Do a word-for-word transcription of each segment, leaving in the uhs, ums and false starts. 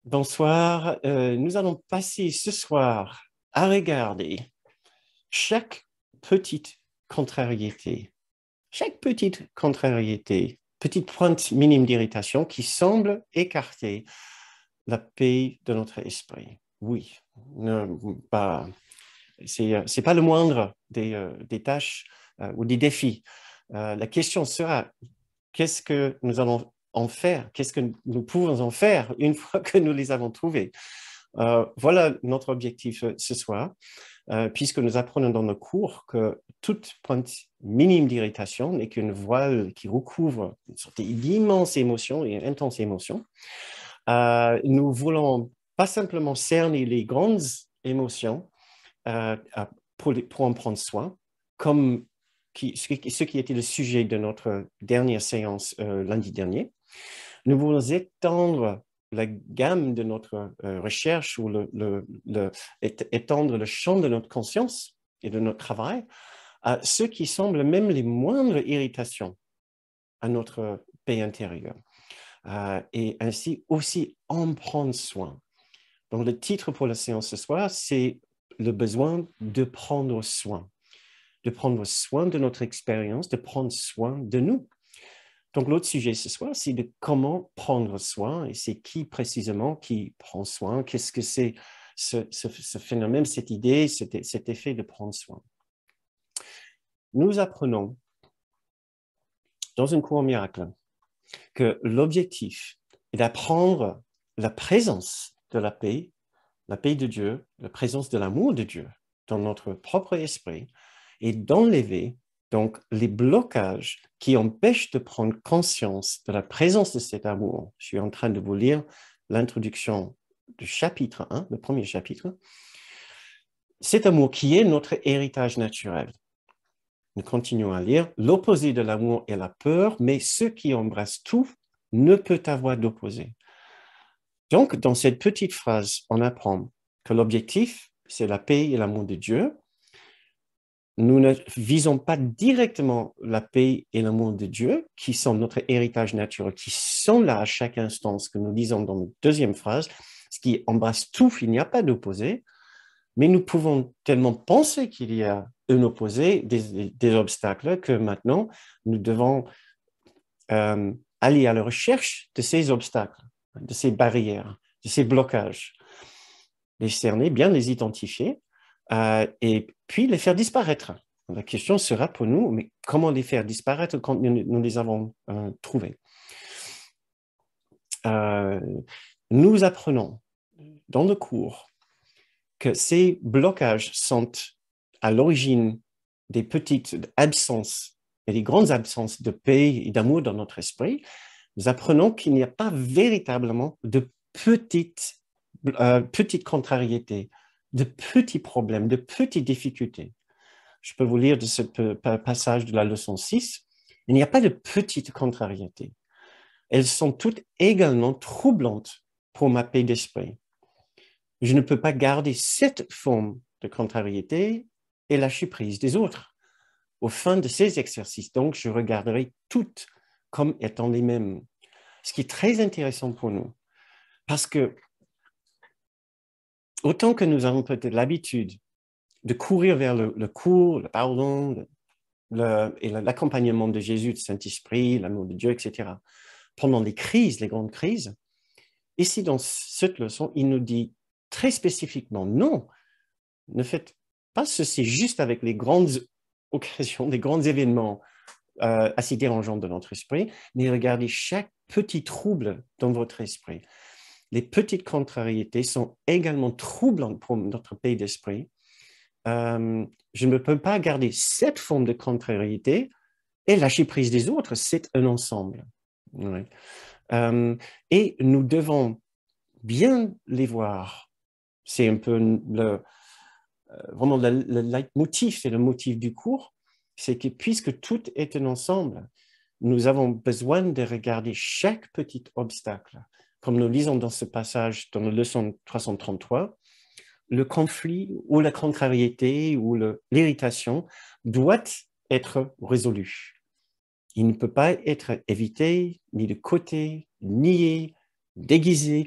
Bonsoir. Euh, nous allons passer ce soir à regarder chaque petite contrariété, chaque petite contrariété, petite pointe minime d'irritation qui semble écarter la paix de notre esprit. Oui, ne, pas, c'est, c'est pas le moindre des, euh, des tâches euh, ou des défis. Euh, la question sera, qu'est-ce que nous allons en faire? Qu'est-ce que nous pouvons en faire une fois que nous les avons trouvés? Euh, voilà notre objectif ce soir, euh, puisque nous apprenons dans nos cours que toute pointe minime d'irritation n'est qu'une voile qui recouvre une sorte d'immense émotion et intense émotion. Euh, nous voulons pas simplement cerner les grandes émotions euh, pour, les, pour en prendre soin, comme qui, ce, qui, ce qui était le sujet de notre dernière séance euh, lundi dernier. Nous voulons étendre la gamme de notre euh, recherche ou le, le, le, étendre le champ de notre conscience et de notre travail à ceux qui semblent même les moindres irritations à notre paix intérieure. Euh, et ainsi aussi en prendre soin. Donc le titre pour la séance ce soir, c'est le besoin de prendre soin, de prendre soin de notre expérience, de prendre soin de nous. Donc, l'autre sujet ce soir, c'est de comment prendre soin et c'est qui précisément qui prend soin, qu'est-ce que c'est ce, ce, ce phénomène, cette idée, cet, cet effet de prendre soin. Nous apprenons dans un cours miracle que l'objectif est d'apprendre la présence de la paix, la paix de Dieu, la présence de l'amour de Dieu dans notre propre esprit et d'enlever donc les blocages qui empêchent de prendre conscience de la présence de cet amour. Je suis en train de vous lire l'introduction du chapitre un, le premier chapitre. Cet amour qui est notre héritage naturel. Nous continuons à lire. L'opposé de l'amour est la peur, mais ce qui embrasse tout ne peut avoir d'opposé. Donc, dans cette petite phrase, on apprend que l'objectif, c'est la paix et l'amour de Dieu. Nous ne visons pas directement la paix et l'amour de Dieu, qui sont notre héritage naturel, qui sont là à chaque instant, ce que nous disons dans la deuxième phrase, ce qui embrasse tout, il n'y a pas d'opposé, mais nous pouvons tellement penser qu'il y a un opposé, des, des, des obstacles, que maintenant, nous devons euh, aller à la recherche de ces obstacles, de ces barrières, de ces blocages, les cerner, bien les identifier, euh, et puis les faire disparaître. La question sera pour nous, mais comment les faire disparaître quand nous, nous les avons euh, trouvés? Euh, nous apprenons dans le cours que ces blocages sont à l'origine des petites absences et des grandes absences de paix et d'amour dans notre esprit. Nous apprenons qu'il n'y a pas véritablement de petites, euh, petites contrariétés, de petits problèmes, de petites difficultés. Je peux vous lire de ce passage de la leçon six. Il n'y a pas de petites contrariétés. Elles sont toutes également troublantes pour ma paix d'esprit. Je ne peux pas garder cette forme de contrariété et lâcher prise des autres. Au fin de ces exercices, donc, je regarderai toutes comme étant les mêmes. Ce qui est très intéressant pour nous, parce que autant que nous avons peut-être l'habitude de courir vers le, le cours, le pardon, le, le, et l'accompagnement de Jésus, du Saint-Esprit, l'amour de Dieu, et cetera, pendant les crises, les grandes crises, ici, dans cette leçon, il nous dit très spécifiquement, non, ne faites pas ceci juste avec les grandes occasions, les grands événements euh, assez dérangeants de notre esprit, mais regardez chaque petit trouble dans votre esprit. Les petites contrariétés sont également troublantes pour notre paix d'esprit. Euh, je ne peux pas garder cette forme de contrariété et lâcher prise des autres. C'est un ensemble. Ouais. Euh, et nous devons bien les voir. C'est un peu le, vraiment le, le leitmotiv, c'est le motif du cours, c'est que puisque tout est un ensemble, nous avons besoin de regarder chaque petit obstacle. Comme nous lisons dans ce passage, dans la leçon trois cent trente-trois, le conflit ou la contrariété ou l'irritation doit être résolu. Il ne peut pas être évité, ni de côté, nié, déguisé,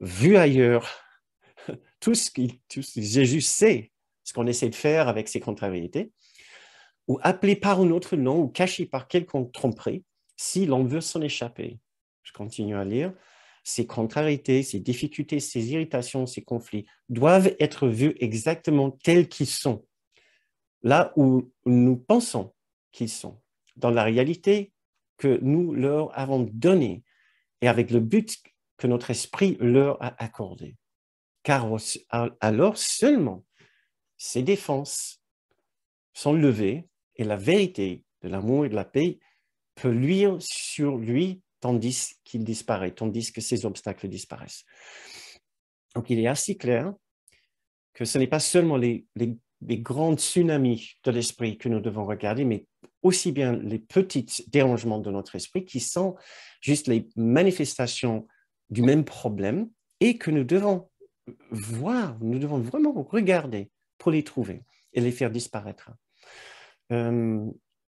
vu ailleurs, tout ce que Jésus sait, ce qu'on essaie de faire avec ces contrariétés, ou appelé par un autre nom, ou caché par quelconque tromperie, si l'on veut s'en échapper. Je continue à lire. Ces contrariétés, ces difficultés, ces irritations, ces conflits doivent être vus exactement tels qu'ils sont, là où nous pensons qu'ils sont, dans la réalité que nous leur avons donnée et avec le but que notre esprit leur a accordé. Car alors seulement ces défenses sont levées et la vérité de l'amour et de la paix peut luire sur lui tandis qu'il disparaît, tandis que ces obstacles disparaissent. Donc, il est assez clair que ce n'est pas seulement les, les, les grands tsunamis de l'esprit que nous devons regarder, mais aussi bien les petits dérangements de notre esprit qui sont juste les manifestations du même problème et que nous devons voir, nous devons vraiment regarder pour les trouver et les faire disparaître. Euh,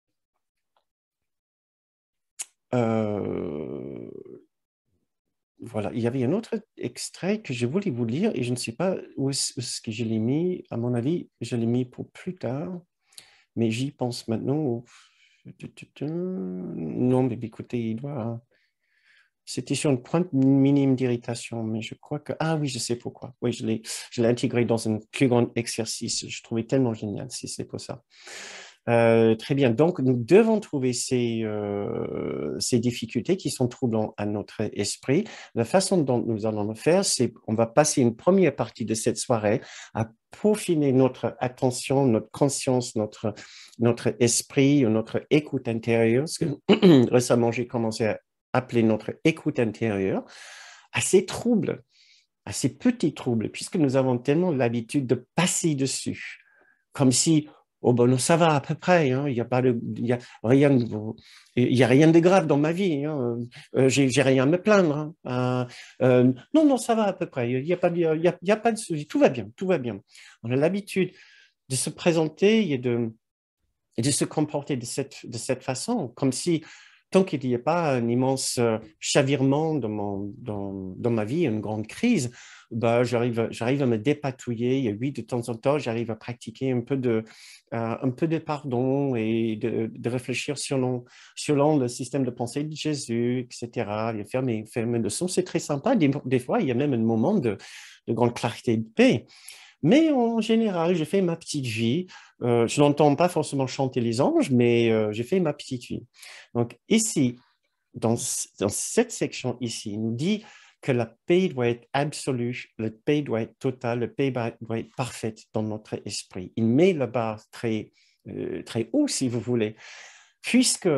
euh, voilà, il y avait un autre extrait que je voulais vous lire et je ne sais pas où est-ce que je l'ai mis. À mon avis, je l'ai mis pour plus tard, mais j'y pense maintenant. Non, mais écoutez, il doit... C'était sur une pointe minime d'irritation, mais je crois que... Ah oui, je sais pourquoi. Oui, je l'ai, je l'ai intégré dans un plus grand exercice. Je trouvais tellement génial, si c'est pour ça. Euh, très bien. Donc, nous devons trouver ces, euh, ces difficultés qui sont troublantes à notre esprit. La façon dont nous allons le faire, c'est on va passer une première partie de cette soirée à peaufiner notre attention, notre conscience, notre, notre esprit, notre écoute intérieure. Parce que récemment, j'ai commencé à appeler notre écoute intérieure à ces troubles, à ces petits troubles, puisque nous avons tellement l'habitude de passer dessus, comme si oh ben, ça va à peu près, hein. Il n'y a pas de, il y a rien, de, il y a rien de grave dans ma vie, hein. Euh, j'ai, j'ai rien à me plaindre, hein. Euh, euh, non, non, ça va à peu près. Il n'y a pas, il y a, il y a pas de souci. Tout va bien, tout va bien. On a l'habitude de se présenter et de, et de se comporter de cette, de cette façon, comme si tant qu'il n'y a pas un immense chavirement dans, mon, dans, dans ma vie, une grande crise, bah, j'arrive, j'arrive à me dépatouiller. Et oui, de temps en temps, j'arrive à pratiquer un peu de, euh, un peu de pardon et de, de réfléchir selon, selon le système de pensée de Jésus, et cetera. Et faire mes, faire mes leçons, c'est très sympa. Des, des fois, il y a même un moment de, de grande clarté de paix. Mais en général, j'ai fait ma petite vie. Euh, je n'entends pas forcément chanter les anges, mais euh, j'ai fait ma petite vie. Donc ici, dans, dans cette section ici, il nous dit que la paix doit être absolue, la paix doit être totale, la paix doit être parfaite dans notre esprit. Il met la barre très, euh, très haut, si vous voulez, puisque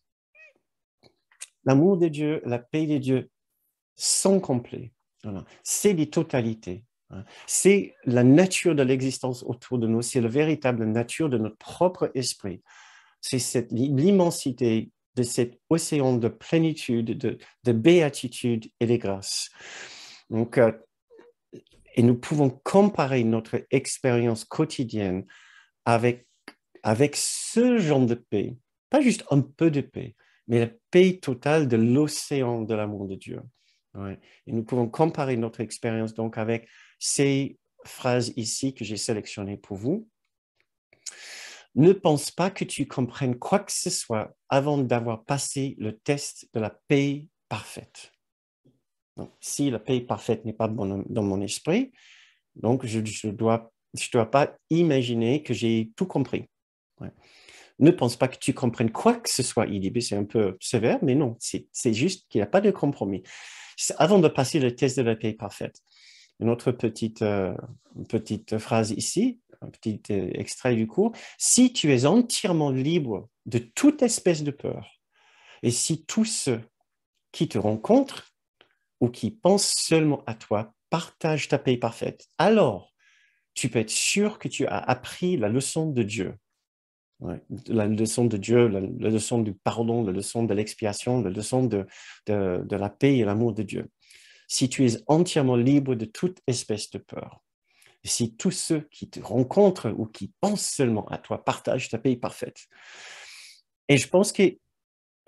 l'amour de Dieu, la paix de Dieu sont complets. Voilà. C'est les totalités. C'est la nature de l'existence autour de nous, c'est la véritable nature de notre propre esprit. C'est cette, l'immensité de cet océan de plénitude, de, de béatitude et de grâce. Donc, euh, et nous pouvons comparer notre expérience quotidienne avec, avec ce genre de paix, pas juste un peu de paix, mais la paix totale de l'océan de l'amour de Dieu. Ouais. Et nous pouvons comparer notre expérience donc avec ces phrases ici que j'ai sélectionnées pour vous. Ne pense pas que tu comprennes quoi que ce soit avant d'avoir passé le test de la paix parfaite. Donc, si la paix parfaite n'est pas dans mon esprit, donc je ne dois, je dois pas imaginer que j'ai tout compris. Ouais. Ne pense pas que tu comprennes quoi que ce soit. Il dit, c'est un peu sévère, mais non, c'est juste qu'il n'y a pas de compromis. Avant de passer le test de la paix parfaite, une autre petite, euh, petite phrase ici, un petit euh, extrait du cours. Si tu es entièrement libre de toute espèce de peur, et si tous ceux qui te rencontrent ou qui pensent seulement à toi partagent ta paix parfaite, alors tu peux être sûr que tu as appris la leçon de Dieu. Ouais, la leçon de Dieu, la, la leçon du pardon, la leçon de l'expiation, la leçon de, de, de la paix et l'amour de Dieu. Si tu es entièrement libre de toute espèce de peur, si tous ceux qui te rencontrent ou qui pensent seulement à toi partagent ta paix parfaite. Et je pense que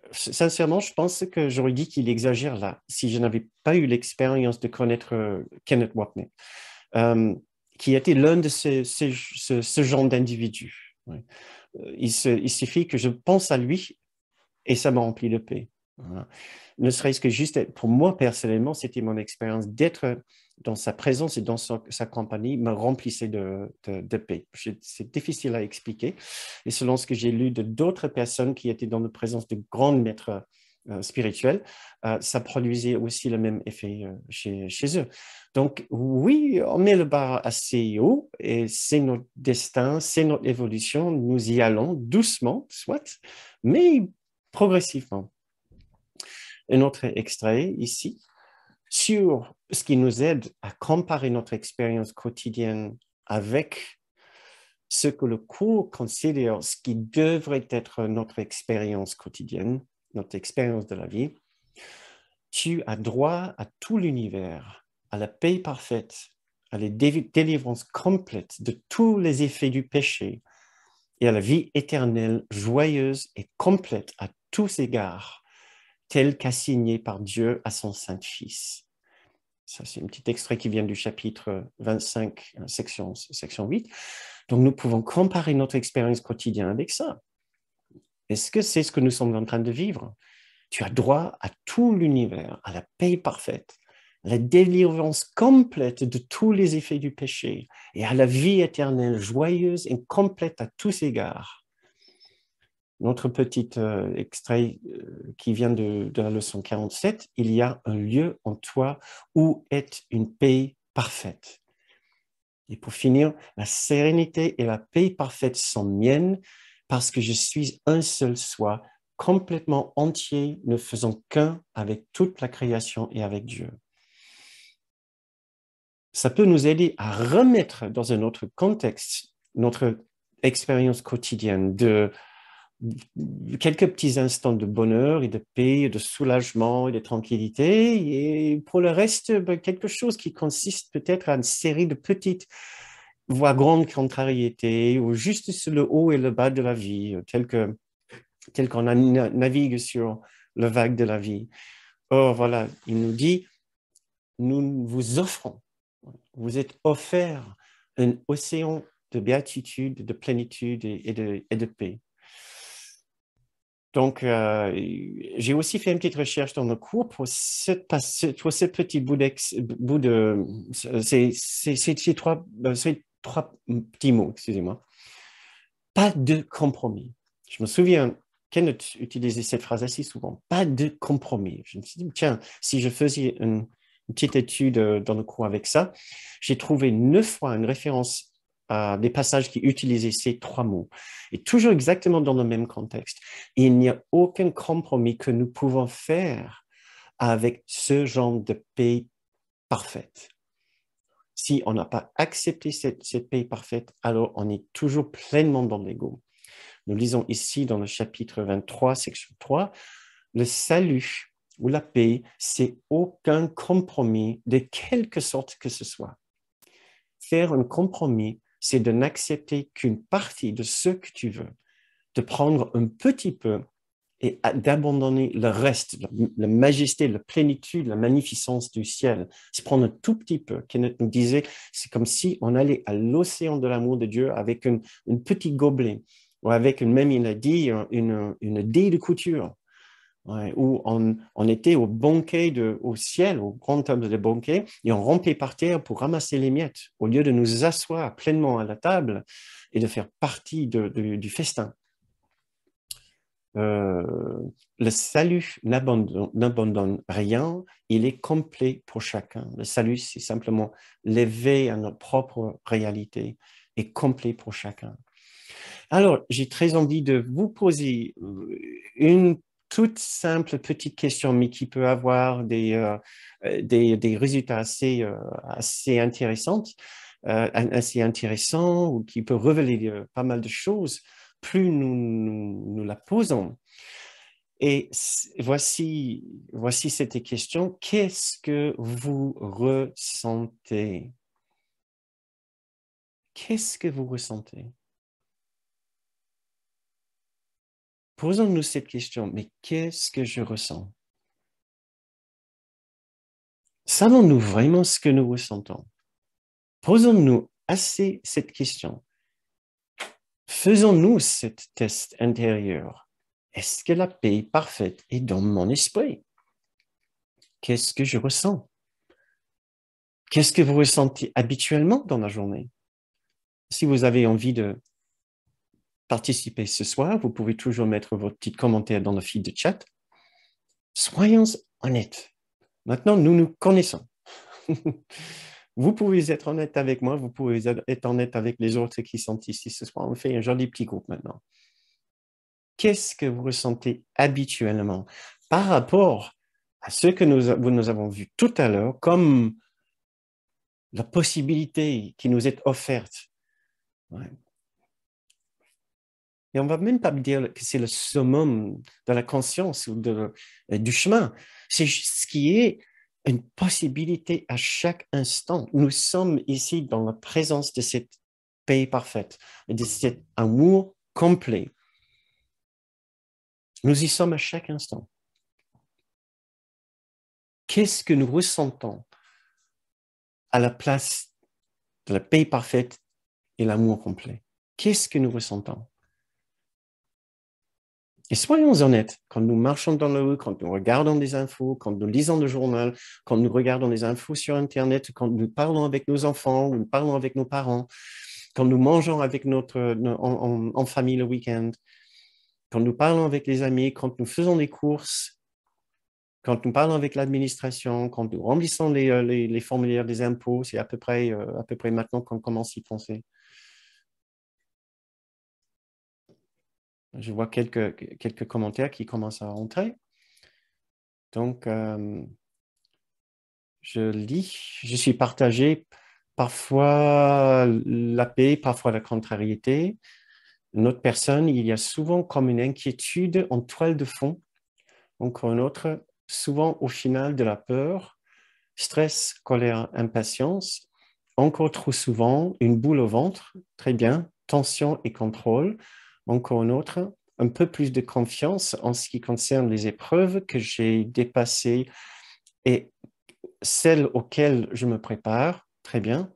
Sincèrement, je pense que j'aurais dit qu'il exagère là, si je n'avais pas eu l'expérience de connaître euh, Kenneth Wapnick, euh, qui était l'un de ces, ces- ce, ce genre d'individus. Ouais. Euh, Il, se- il suffit que je pense à lui et ça m'a rempli de paix. Voilà. Ne serait-ce que juste, être- pour moi personnellement, c'était mon expérience d'être dans sa présence et dans sa, sa compagnie me remplissait de, de, de paix. Je- C'est difficile à expliquer. Et selon ce que j'ai lu de d'autres personnes qui étaient dans la présence de grands maîtres euh, spirituels, euh, ça produisait aussi le même effet euh, chez, chez eux. Donc oui, on met le bar assez haut et c'est notre destin, c'est notre évolution. Nous y allons doucement, soit, mais progressivement. Un autre extrait ici sur ce qui nous aide à comparer notre expérience quotidienne avec ce que le cours considère ce qui devrait être notre expérience quotidienne, notre expérience de la vie. Tu as droit à tout l'univers, à la paix parfaite, à la délivrance complète de tous les effets du péché et à la vie éternelle, joyeuse et complète à tous égards, telle qu'assignée par Dieu à son Saint-Fils. Ça, c'est un petit extrait qui vient du chapitre vingt-cinq, section, section huit. Donc, nous pouvons comparer notre expérience quotidienne avec ça. Est-ce que c'est ce que nous sommes en train de vivre? Tu as droit à tout l'univers, à la paix parfaite, à la délivrance complète de tous les effets du péché et à la vie éternelle, joyeuse et complète à tous égards. Notre petit euh, extrait euh, qui vient de, de la leçon quarante-sept, il y a un lieu en toi où est une paix parfaite. Et pour finir, la sérénité et la paix parfaite sont miennes parce que je suis un seul soi, complètement entier, ne faisant qu'un avec toute la création et avec Dieu. Ça peut nous aider à remettre dans un autre contexte notre expérience quotidienne de quelques petits instants de bonheur et de paix, de soulagement et de tranquillité. Et pour le reste, ben, quelque chose qui consiste peut-être à une série de petites, voire grandes contrariétés, ou juste sur le haut et le bas de la vie, tel que, tel qu'on navigue sur le vague de la vie. Or, voilà, il nous dit, nous vous offrons, vous êtes offert un océan de béatitude, de plénitude et de, et de paix. Donc, euh, j'ai aussi fait une petite recherche dans le cours pour ce, pour ce petit bout, bout de... Ces, ces, ces, trois, ces trois petits mots, excusez-moi. Pas de compromis. Je me souviens, Kenneth utilisait cette phrase assez souvent. Pas de compromis. Je me suis dit, tiens, si je faisais une, une petite étude dans le cours avec ça, j'ai trouvé neuf fois une référence à des passages qui utilisaient ces trois mots, et toujours exactement dans le même contexte. Et il n'y a aucun compromis que nous pouvons faire avec ce genre de paix parfaite. Si on n'a pas accepté cette, cette paix parfaite, alors on est toujours pleinement dans l'ego. Nous lisons ici dans le chapitre vingt-trois, section trois, le salut ou la paix, c'est aucun compromis de quelque sorte que ce soit. Faire un compromis, c'est de n'accepter qu'une partie de ce que tu veux, de prendre un petit peu et d'abandonner le reste, la majesté, la plénitude, la magnificence du ciel. C'est prendre un tout petit peu. Kenneth nous disait, c'est comme si on allait à l'océan de l'amour de Dieu avec un, un petit gobelet, ou avec, même il a dit, une, une dé de couture. Ouais, où on, on était au banquet, de, au ciel, au grand table de banquet, et on rampait par terre pour ramasser les miettes, au lieu de nous asseoir pleinement à la table et de faire partie de, de, du festin. Euh, le salut n'abandonne rien, il est complet pour chacun. Le salut, c'est simplement l'éveil à notre propre réalité et complet pour chacun. Alors, j'ai très envie de vous poser une toute simple petite question, mais qui peut avoir des, euh, des, des résultats assez, euh, assez intéressants, euh, assez intéressants, ou qui peut révéler euh, pas mal de choses, plus nous, nous, nous la posons. Et voici, voici cette question. Qu'est-ce que vous ressentez? Qu'est-ce que vous ressentez? Posons-nous cette question, mais qu'est-ce que je ressens? Savons-nous vraiment ce que nous ressentons? Posons-nous assez cette question. Faisons-nous ce test intérieur. Est-ce que la paix parfaite est dans mon esprit? Qu'est-ce que je ressens? Qu'est-ce que vous ressentez habituellement dans la journée? Si vous avez envie de participer ce soir, vous pouvez toujours mettre vos petits commentaires dans le fil de chat. Soyons honnêtes. Maintenant, nous nous connaissons. Vous pouvez être honnête avec moi, vous pouvez être honnête avec les autres qui sont ici ce soir. On fait un joli petit groupe maintenant. Qu'est-ce que vous ressentez habituellement par rapport à ce que nous, nous avons vu tout à l'heure comme la possibilité qui nous est offerte? Ouais. Et on ne va même pas dire que c'est le summum de la conscience ou de, du chemin. C'est ce qui est une possibilité à chaque instant. Nous sommes ici dans la présence de cette paix parfaite, de cet amour complet. Nous y sommes à chaque instant. Qu'est-ce que nous ressentons à la place de la paix parfaite et l'amour complet? Qu'est-ce que nous ressentons? Et soyons honnêtes, quand nous marchons dans la rue, quand nous regardons des infos, quand nous lisons le journal, quand nous regardons des infos sur Internet, quand nous parlons avec nos enfants, nous parlons avec nos parents, quand nous mangeons avec notre, en, en, en famille le week-end, quand nous parlons avec les amis, quand nous faisons des courses, quand nous parlons avec l'administration, quand nous remplissons les, les, les formulaires des impôts, c'est à peu près, à peu près maintenant qu'on commence à y penser. Je vois quelques, quelques commentaires qui commencent à rentrer. Donc, euh, je lis, je suis partagé, parfois la paix, parfois la contrariété. Une autre personne, il y a souvent comme une inquiétude en toile de fond. Encore une autre, souvent au final de la peur, stress, colère, impatience. Encore trop souvent, une boule au ventre, très bien, tension et contrôle. Encore une autre, un peu plus de confiance en ce qui concerne les épreuves que j'ai dépassées et celles auxquelles je me prépare, très bien.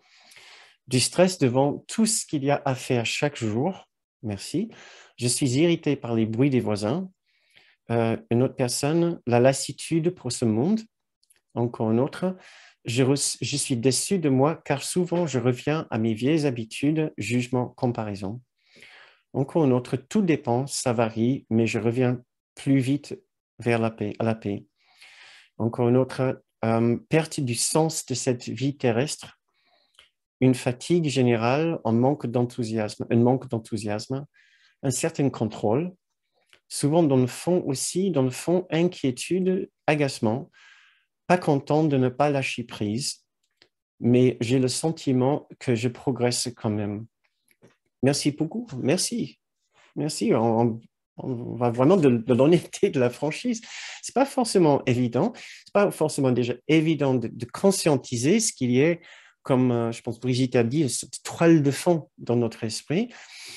Du stress devant tout ce qu'il y a à faire chaque jour, merci. Je suis irrité par les bruits des voisins. Euh, une autre personne, la lassitude pour ce monde. Encore une autre, je, je suis déçu de moi car souvent je reviens à mes vieilles habitudes, jugement, comparaison. Encore une autre, tout dépend, ça varie, mais je reviens plus vite vers la paix, à la paix. Encore une autre, euh, perte du sens de cette vie terrestre, une fatigue générale, un manque d'enthousiasme, un manque d'enthousiasme, un certain contrôle, souvent dans le fond aussi, dans le fond, inquiétude, agacement, pas content de ne pas lâcher prise, mais j'ai le sentiment que je progresse quand même. Merci beaucoup, merci, merci. On, on va vraiment de, de l'honnêteté, de la franchise. C'est pas forcément évident, c'est pas forcément déjà évident de, de conscientiser ce qu'il y a, comme euh, je pense Brigitte a dit, cette toile de fond dans notre esprit.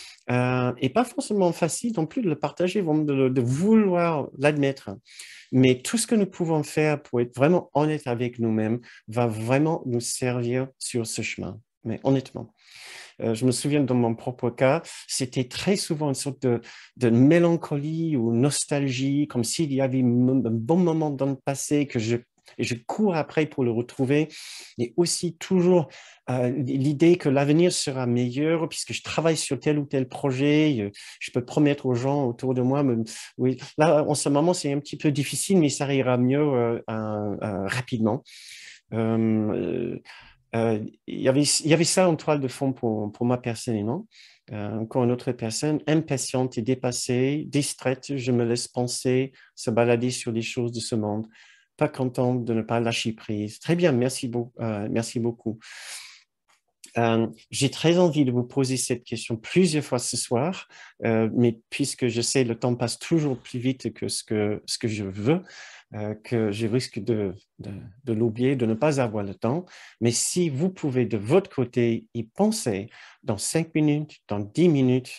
Euh, et pas forcément facile non plus de le partager, de, de vouloir l'admettre. Mais tout ce que nous pouvons faire pour être vraiment honnête avec nous-mêmes va vraiment nous servir sur ce chemin. Mais honnêtement, euh, je me souviens dans mon propre cas, c'était très souvent une sorte de, de mélancolie ou nostalgie, comme s'il y avait un bon moment dans le passé que je et je cours après pour le retrouver. Et aussi toujours euh, l'idée que l'avenir sera meilleur puisque je travaille sur tel ou tel projet. Je peux promettre aux gens autour de moi, mais, oui, là, en ce moment, c'est un petit peu difficile, mais ça ira mieux euh, euh, euh, rapidement. Euh, euh, il y avait, il y avait ça en toile de fond pour, pour moi personnellement. Euh, encore une autre personne, impatiente et dépassée, distraite, je me laisse penser, se balader sur les choses de ce monde, pas contente de ne pas lâcher prise. Très bien, merci, beau, euh, merci beaucoup. Euh, j'ai très envie de vous poser cette question plusieurs fois ce soir, euh, mais puisque je sais le temps passe toujours plus vite que ce que, ce que je veux, euh, que je risque de, de, de l'oublier, de ne pas avoir le temps. Mais si vous pouvez de votre côté y penser dans cinq minutes, dans dix minutes,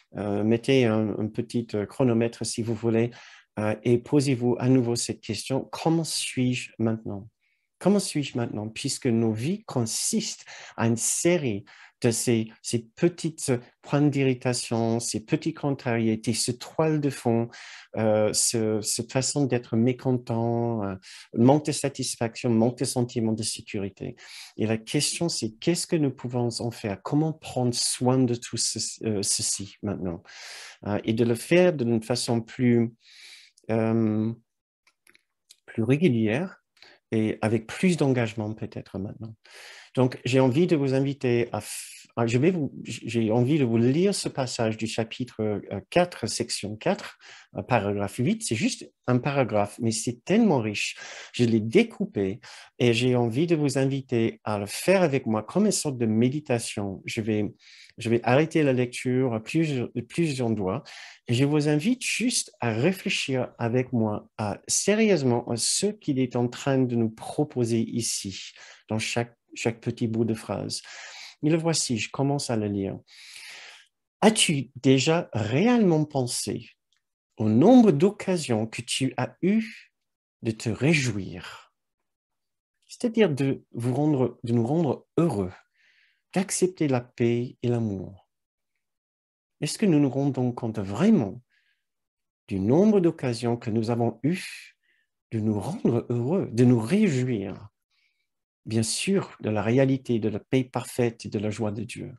Euh, mettez un, un petit chronomètre si vous voulez euh, et posez-vous à nouveau cette question, comment suis-je maintenant? Comment suis-je maintenant? Puisque nos vies consistent à une série de ces, ces petites points d'irritation, ces petites contrariétés, ce toile de fond, euh, ce, cette façon d'être mécontent, euh, manque de satisfaction, manque de sentiment de sécurité. Et la question, c'est qu'est-ce que nous pouvons en faire? Comment prendre soin de tout ce, euh, ceci maintenant? Euh, et de le faire d'une façon plus, euh, plus régulière et avec plus d'engagement peut-être maintenant. Donc, j'ai envie de vous inviter à, je vais vous, j'ai envie de vous lire ce passage du chapitre quatre, section quatre, paragraphe huit. C'est juste un paragraphe, mais c'est tellement riche. Je l'ai découpé et j'ai envie de vous inviter à le faire avec moi comme une sorte de méditation. Je vais, je vais arrêter la lecture à plusieurs, plusieurs endroits et je vous invite juste à réfléchir avec moi à, sérieusement à ce qu'il est en train de nous proposer ici, dans chaque chaque petit bout de phrase. Et le voici, je commence à le lire. As-tu déjà réellement pensé au nombre d'occasions que tu as eues de te réjouir, c'est-à-dire de vous rendre, de nous rendre heureux, d'accepter la paix et l'amour? Est-ce que nous nous rendons compte vraiment du nombre d'occasions que nous avons eues de nous rendre heureux, de nous réjouir? Bien sûr, de la réalité, de la paix parfaite et de la joie de Dieu.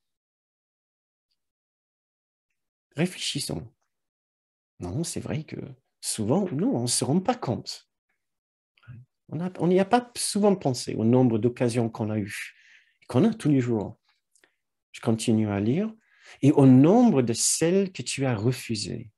Réfléchissons. Non, c'est vrai que souvent, non, on ne se rend pas compte. On n'y a, a pas souvent pensé au nombre d'occasions qu'on a eues, qu'on a tous les jours. Je continue à lire. Et au nombre de celles que tu as refusées.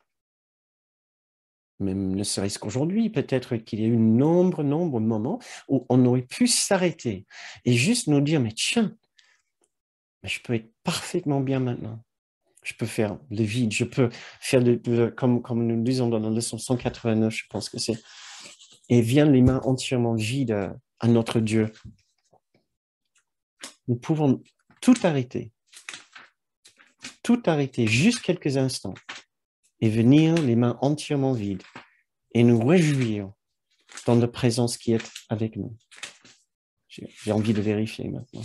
Même ne serait-ce qu'aujourd'hui, peut-être qu'il y a eu nombre, nombre de moments où on aurait pu s'arrêter et juste nous dire, mais tiens, mais je peux être parfaitement bien maintenant. Je peux faire le vide, je peux faire, le, le, comme, comme nous le disons dans la leçon cent quatre-vingt-neuf, je pense que c'est, et viennent les mains entièrement vides à, à notre Dieu. Nous pouvons tout arrêter, tout arrêter juste quelques instants et venir les mains entièrement vides et nous réjouir dans la présence qui est avec nous. J'ai envie de vérifier maintenant.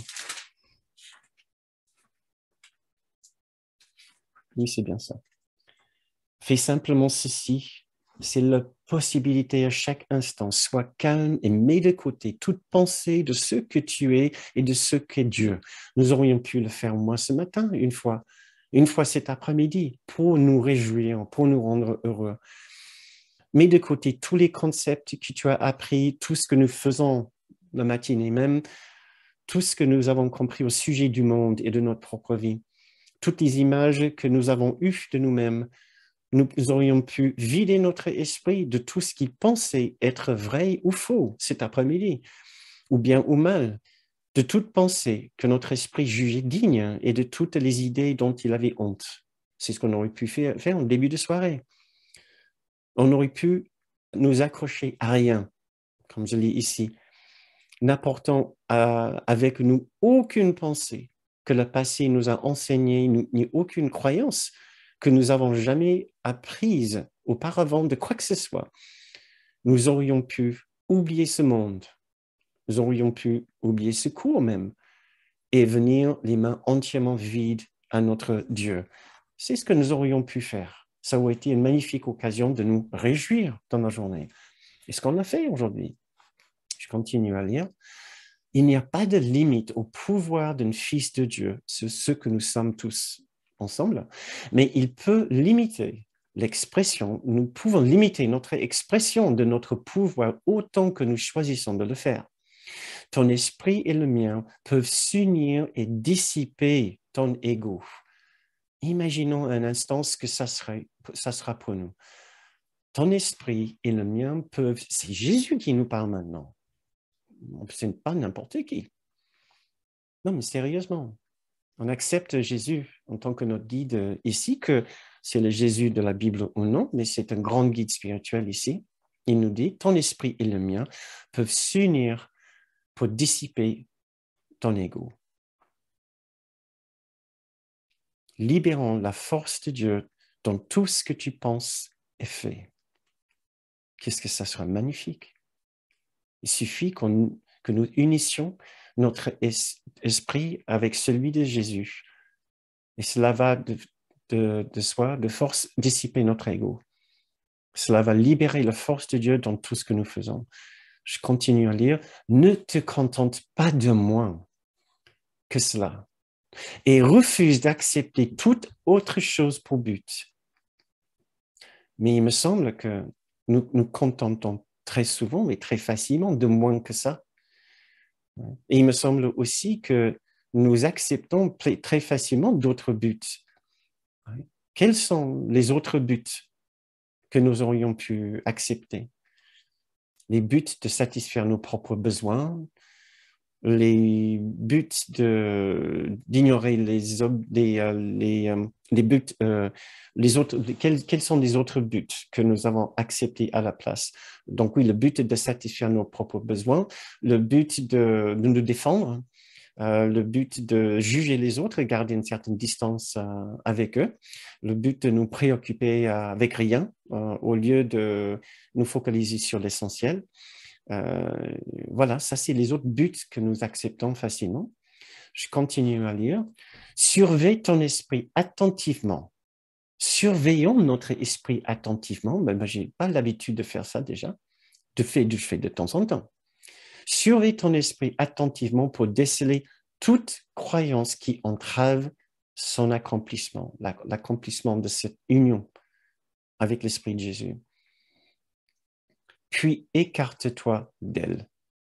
Oui, c'est bien ça. Fais simplement ceci. C'est la possibilité à chaque instant. Sois calme et mets de côté toute pensée de ce que tu es et de ce qu'est Dieu. Nous aurions pu le faire moi ce matin, une fois, une fois cet après-midi, pour nous réjouir, pour nous rendre heureux. Mets de côté tous les concepts que tu as appris, tout ce que nous faisons la matinée même, tout ce que nous avons compris au sujet du monde et de notre propre vie, toutes les images que nous avons eues de nous-mêmes. Nous aurions pu vider notre esprit de tout ce qui pensait être vrai ou faux cet après-midi, ou bien ou mal, de toute pensée que notre esprit jugeait digne et de toutes les idées dont il avait honte. C'est ce qu'on aurait pu faire, faire en début de soirée. On aurait pu nous accrocher à rien, comme je lis ici, n'apportant euh, avec nous aucune pensée que le passé nous a enseigné, ni aucune croyance que nous avons jamais apprise auparavant de quoi que ce soit. Nous aurions pu oublier ce monde, nous aurions pu oublier ce cours même, et venir les mains entièrement vides à notre Dieu. C'est ce que nous aurions pu faire. Ça aurait été une magnifique occasion de nous réjouir dans la journée. Et ce qu'on a fait aujourd'hui. Je continue à lire. Il n'y a pas de limite au pouvoir d'un fils de Dieu, c'est ce que nous sommes tous ensemble, mais il peut limiter l'expression, nous pouvons limiter notre expression de notre pouvoir autant que nous choisissons de le faire. Ton esprit et le mien peuvent s'unir et dissiper ton ego. Imaginons un instant ce que ça, serait, ça sera pour nous. Ton esprit et le mien peuvent, c'est Jésus qui nous parle maintenant. Ce n'est pas n'importe qui. Non, mais sérieusement, on accepte Jésus en tant que notre guide ici, que c'est le Jésus de la Bible ou non, mais c'est un grand guide spirituel ici. Il nous dit, ton esprit et le mien peuvent s'unir pour dissiper ton ego. libérant la force de Dieu dans tout ce que tu penses et fais. Qu'est-ce que ça sera magnifique. Il suffit qu'on, que nous unissions notre es, esprit avec celui de Jésus. Et cela va de, de, de soi, de force, dissiper notre ego. Cela va libérer la force de Dieu dans tout ce que nous faisons. Je continue à lire. Ne te contente pas de moins que cela et refuse d'accepter toute autre chose pour but. Mais il me semble que nous nous contentons très souvent, mais très facilement, de moins que ça. Et il me semble aussi que nous acceptons très facilement d'autres buts. Quels sont les autres buts que nous aurions pu accepter? Les buts de satisfaire nos propres besoins, les buts de d'ignorer les les euh, les, euh, les buts euh, les autres quels, quels sont les autres buts que nous avons acceptés à la place. Donc oui, le but de satisfaire nos propres besoins, le but de, de nous défendre, euh, le but de juger les autres et garder une certaine distance euh, avec eux, le but de nous préoccuper euh, avec rien euh, au lieu de nous focaliser sur l'essentiel. Euh, voilà, ça c'est les autres buts que nous acceptons facilement. Je continue à lire. Surveille ton esprit attentivement. Surveillons notre esprit attentivement. Ben, ben, je n'ai pas l'habitude de faire ça déjà. De fait, je fais de temps en temps. Surveille ton esprit attentivement pour déceler toute croyance qui entrave son accomplissement, l'accomplissement de cette union avec l'Esprit de Jésus. Puis écarte-toi d'elle.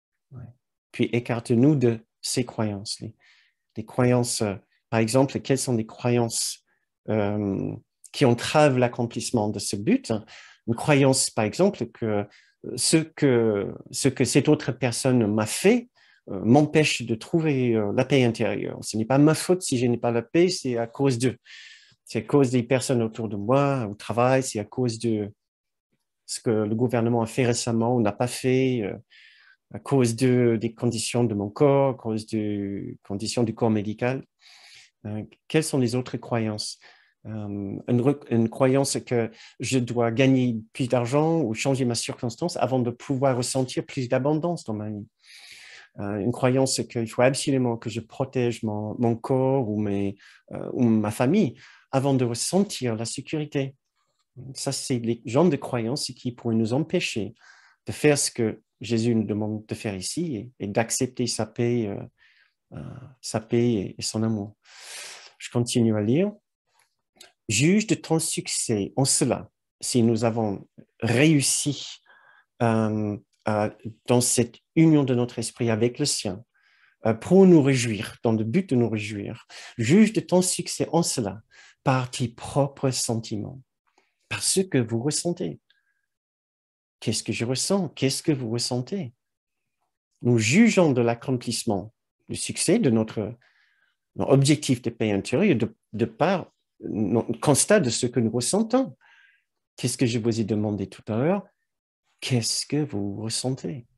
Puis écarte-nous de ces croyances. Les, les croyances, euh, par exemple, quelles sont les croyances euh, qui entravent l'accomplissement de ce but? Une croyance, par exemple, que ce que, ce que cette autre personne m'a fait euh, m'empêche de trouver euh, la paix intérieure. Ce n'est pas ma faute si je n'ai pas la paix, c'est à cause d'eux. C'est à cause des personnes autour de moi, au travail, c'est à cause de ce que le gouvernement a fait récemment ou n'a pas fait, euh, à cause de, des conditions de mon corps, à cause des conditions du corps médical. Euh, quelles sont les autres croyances? Euh, une, une croyance que je dois gagner plus d'argent ou changer ma circonstance avant de pouvoir ressentir plus d'abondance dans ma vie. Euh, une croyance qu'il faut absolument que je protège mon, mon corps ou, mes, euh, ou ma famille avant de ressentir la sécurité. Ça, c'est les genres de croyances qui pourraient nous empêcher de faire ce que Jésus nous demande de faire ici et, et d'accepter sa paix, euh, euh, sa paix et, et son amour. Je continue à lire. Juge de ton succès en cela, si nous avons réussi euh, euh, dans cette union de notre esprit avec le sien, euh, pour nous réjouir, dans le but de nous réjouir. Juge de ton succès en cela, par tes propres sentiments, par ce que vous ressentez. Qu'est-ce que je ressens? Qu'est-ce que vous ressentez? Nous jugeons de l'accomplissement, du succès de notre, notre objectif de paix intérieure de, de par notre constat de ce que nous ressentons. Qu'est-ce que je vous ai demandé tout à l'heure? Qu'est-ce que vous ressentez?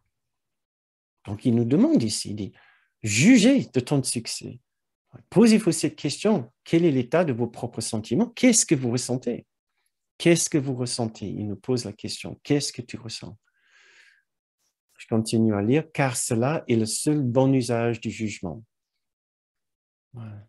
Donc, il nous demande ici, il dit, jugez de ton succès. Posez-vous cette question. Quel est l'état de vos propres sentiments? Qu'est-ce que vous ressentez? Qu'est-ce que vous ressentez? Il nous pose la question. Qu'est-ce que tu ressens? Je continue à lire, car cela est le seul bon usage du jugement. Voilà.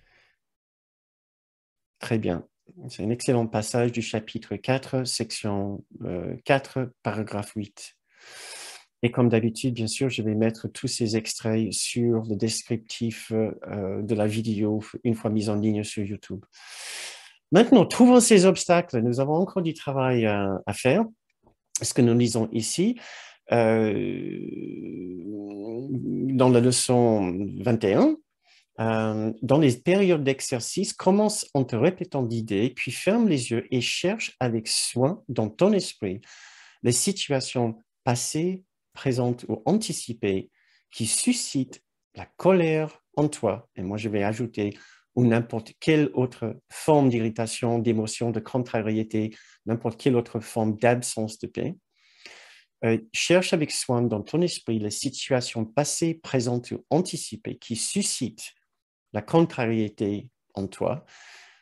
Très bien. C'est un excellent passage du chapitre quatre, section euh, quatre, paragraphe huit. Et comme d'habitude, bien sûr, je vais mettre tous ces extraits sur le descriptif euh, de la vidéo une fois mise en ligne sur YouTube. Maintenant, trouvant ces obstacles, nous avons encore du travail à, à faire. Ce que nous lisons ici, euh, dans la leçon vingt et un, Euh, dans les périodes d'exercice, commence en te répétant l'idée, puis ferme les yeux et cherche avec soin dans ton esprit les situations passées, présentes ou anticipées qui suscitent la colère en toi. Et moi, je vais ajouter ou n'importe quelle autre forme d'irritation, d'émotion, de contrariété, n'importe quelle autre forme d'absence de paix. Euh, cherche avec soin dans ton esprit les situations passées, présentes ou anticipées qui suscitent la contrariété en toi,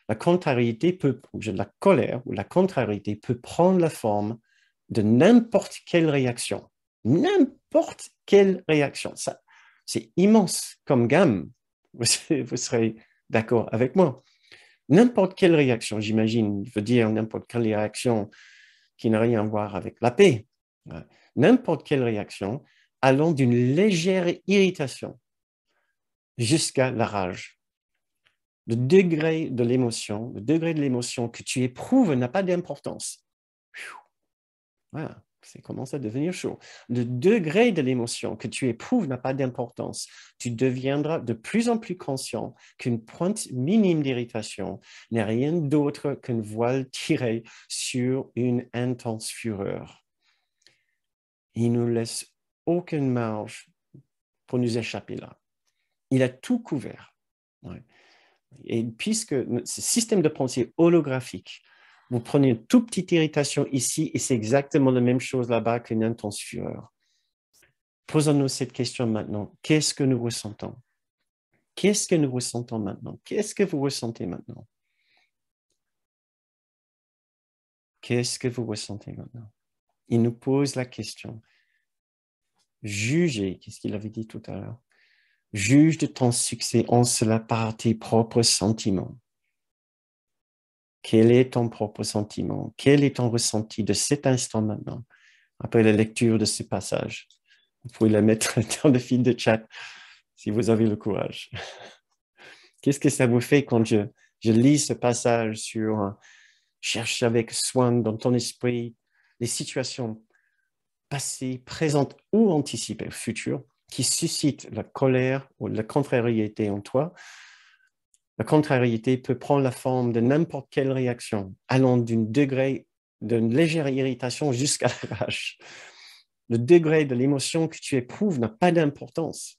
La contrariété peut, la colère ou la contrariété peut prendre la forme de n'importe quelle réaction. N'importe quelle réaction. Ça, c'est immense comme gamme. Vous, vous serez d'accord avec moi. N'importe quelle réaction, j'imagine, je veux dire n'importe quelle réaction qui n'a rien à voir avec la paix. N'importe quelle réaction allant d'une légère irritation jusqu'à la rage. Le degré de l'émotion, le degré de l'émotion que tu éprouves n'a pas d'importance. Voilà, ça commence à devenir chaud. Le degré de l'émotion que tu éprouves n'a pas d'importance. Tu deviendras de plus en plus conscient qu'une pointe minime d'irritation n'est rien d'autre qu'une voile tirée sur une intense fureur. Il ne nous laisse aucune marge pour nous échapper là. Il a tout couvert. Ouais. Et puisque ce système de pensée holographique, vous prenez une toute petite irritation ici et c'est exactement la même chose là-bas qu'une intense fureur. Posons-nous cette question maintenant. Qu'est-ce que nous ressentons? Qu'est-ce que nous ressentons maintenant? Qu'est-ce que vous ressentez maintenant? Qu'est-ce que vous ressentez maintenant? Il nous pose la question. Jugez, qu'est-ce qu'il avait dit tout à l'heure? Juge de ton succès en cela par tes propres sentiments. Quel est ton propre sentiment? Quel est ton ressenti de cet instant maintenant, après la lecture de ce passage? Vous pouvez la mettre dans le fil de chat si vous avez le courage. Qu'est-ce que ça vous fait quand je, je lis ce passage sur euh, cherche avec soin dans ton esprit les situations passées, présentes ou anticipées, futures, qui suscitent la colère ou la contrariété en toi? La contrariété peut prendre la forme de n'importe quelle réaction, allant d'un degré d'une légère irritation jusqu'à la rage. Le degré de l'émotion que tu éprouves n'a pas d'importance.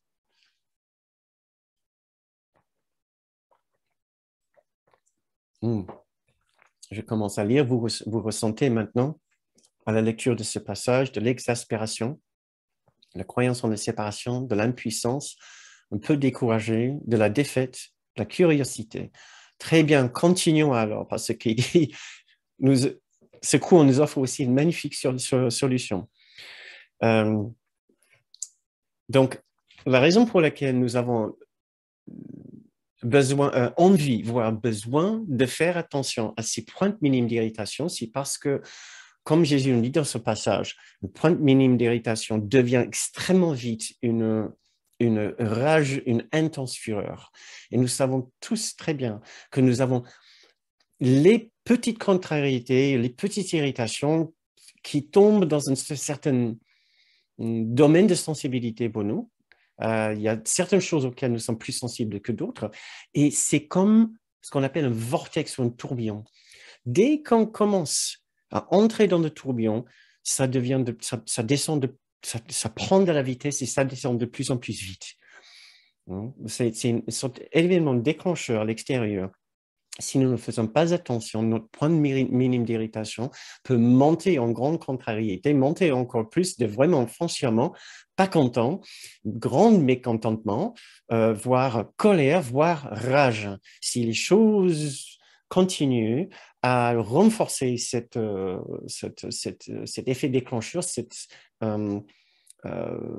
Hmm. Je commence à lire. Vous, vous ressentez maintenant, à la lecture de ce passage, de l'exaspération, la croyance en la séparation, de l'impuissance, un peu découragé, de la défaite, de la curiosité. Très bien, continuons alors, parce qu'il dit, nous, ce cours nous offre aussi une magnifique solution. Euh, donc, la raison pour laquelle nous avons besoin, euh, envie, voire besoin de faire attention à ces pointes minimes d'irritation, c'est parce que, comme Jésus nous dit dans ce passage, une pointe minime d'irritation devient extrêmement vite une, une rage, une intense fureur. Et nous savons tous très bien que nous avons les petites contrariétés, les petites irritations qui tombent dans un certain domaine de sensibilité pour nous. Euh, il y a certaines choses auxquelles nous sommes plus sensibles que d'autres. Et c'est comme ce qu'on appelle un vortex ou un tourbillon. Dès qu'on commence à entrer dans le tourbillon, ça, devient de, ça, ça, descend de, ça, ça prend de la vitesse et ça descend de plus en plus vite. C'est, c'est une sorte d'événement déclencheur à l'extérieur. Si nous ne faisons pas attention, notre point minime d'irritation peut monter en grande contrariété, monter encore plus de vraiment foncièrement pas content, grand mécontentement, euh, voire colère, voire rage. Si les choses continuent à renforcer cette, euh, cette, cette, cet effet déclencheur, cette, euh, euh,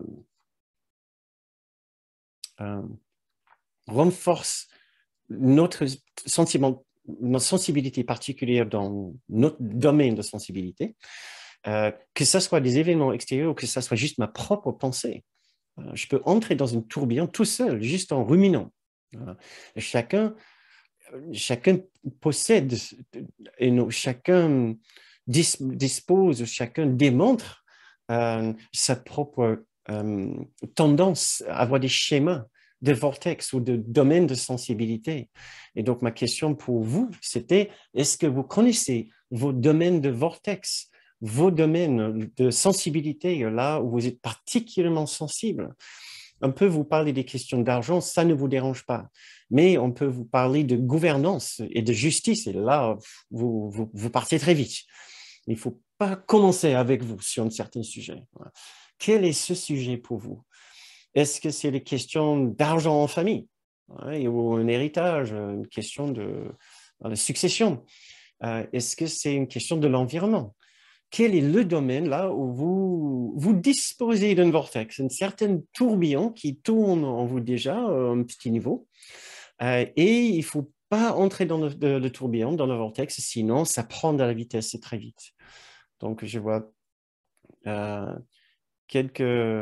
euh, renforce notre sentiment, notre sensibilité particulière dans notre domaine de sensibilité, euh, que ce soit des événements extérieurs ou que ce soit juste ma propre pensée. Euh, je peux entrer dans une tourbillon tout seul, juste en ruminant. Euh, chacun, chacun possède, et nous, chacun dis, dispose, chacun démontre euh, sa propre euh, tendance à avoir des schémas de vortex ou de domaine de sensibilité. Et donc, ma question pour vous, c'était, est-ce que vous connaissez vos domaines de vortex, vos domaines de sensibilité, là où vous êtes particulièrement sensible? On peut vous parler des questions d'argent, ça ne vous dérange pas. Mais on peut vous parler de gouvernance et de justice, et là, vous, vous, vous partez très vite. Il ne faut pas commencer avec vous sur un certain sujet. Quel est ce sujet pour vous? Est-ce que c'est les questions d'argent en famille, ouais, ou un héritage, une question de, dans la succession. Euh, Est-ce que c'est une question de l'environnement? Quel est le domaine là où vous, vous disposez d'un vortex, un certain tourbillon qui tourne en vous déjà à un petit niveau, euh, et il ne faut pas entrer dans le, le, le tourbillon, dans le vortex, sinon ça prend de la vitesse très vite. Donc, je vois euh, quelques,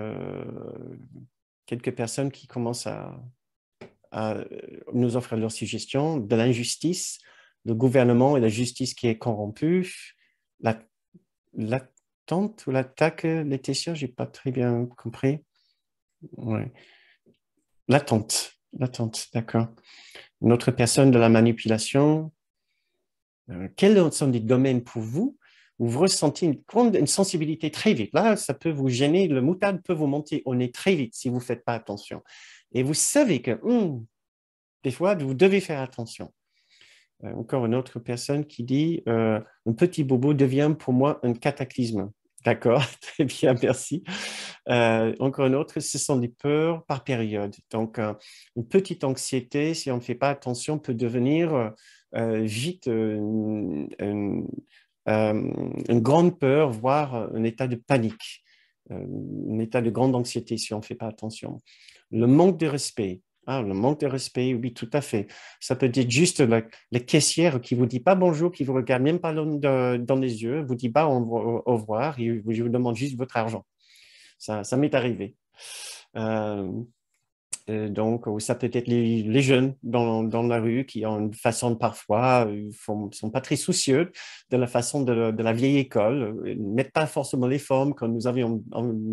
quelques personnes qui commencent à, à nous offrir leurs suggestions, de l'injustice, le gouvernement et la justice qui est corrompue, la l'attente ou l'attaque, Laetitia, je n'ai pas très bien compris. Ouais. L'attente, l'attente, d'accord. Une autre personne de la manipulation. Euh, quels sont les domaines pour vous où vous ressentez une, grande, une sensibilité très vite? Là, ça peut vous gêner, le moutarde peut vous monter au nez très vite si vous ne faites pas attention. Et vous savez que hum, des fois, vous devez faire attention. Euh, encore une autre personne qui dit euh, un petit bobo devient pour moi un cataclysme. D'accord, très bien, merci. Euh, encore une autre, ce sont des peurs par période. Donc, euh, une petite anxiété, si on ne fait pas attention, peut devenir euh, vite euh, une, euh, une grande peur, voire un état de panique, euh, un état de grande anxiété si on ne fait pas attention. Le manque de respect. Ah, le manque de respect, oui, tout à fait. Ça peut être juste la, la caissière qui ne vous dit pas bonjour, qui ne vous regarde même pas dans, dans les yeux, vous dit pas au, au, au revoir, et je vous demande juste votre argent. Ça, ça m'est arrivé. Euh, euh, donc, ça peut être les, les jeunes dans, dans, la rue qui ont une façon parfois, ils ne sont pas très soucieux de la façon de, de la vieille école, ils ne mettent pas forcément les formes comme nous avions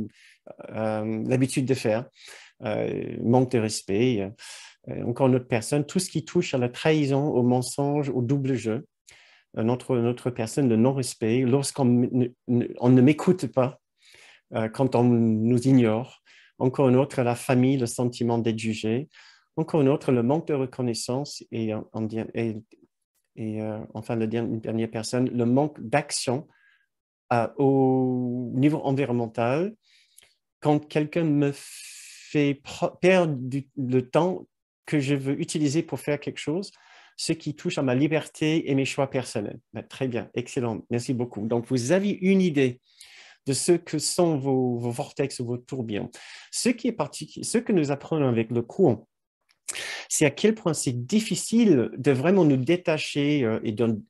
euh, l'habitude de faire. Euh, manque de respect. Euh, encore une autre personne, tout ce qui touche à la trahison, au mensonge, au double jeu. Une autre, une autre personne, le non-respect, lorsqu'on ne, ne, on ne m'écoute pas, euh, quand on nous ignore. Encore une autre, la famille, le sentiment d'être jugé. Encore une autre, le manque de reconnaissance. Et, et, et euh, enfin, la dernière, dernière personne, le manque d'action euh, au niveau environnemental. Quand quelqu'un me fait perdre du, le temps que je veux utiliser pour faire quelque chose, ce qui touche à ma liberté et mes choix personnels. Ben, très bien, excellent, merci beaucoup. Donc, vous avez une idée de ce que sont vos, vos vortex ou vos tourbillons. Ce qui est particulier, ce que nous apprenons avec le cours, c'est à quel point c'est difficile de vraiment nous détacher euh,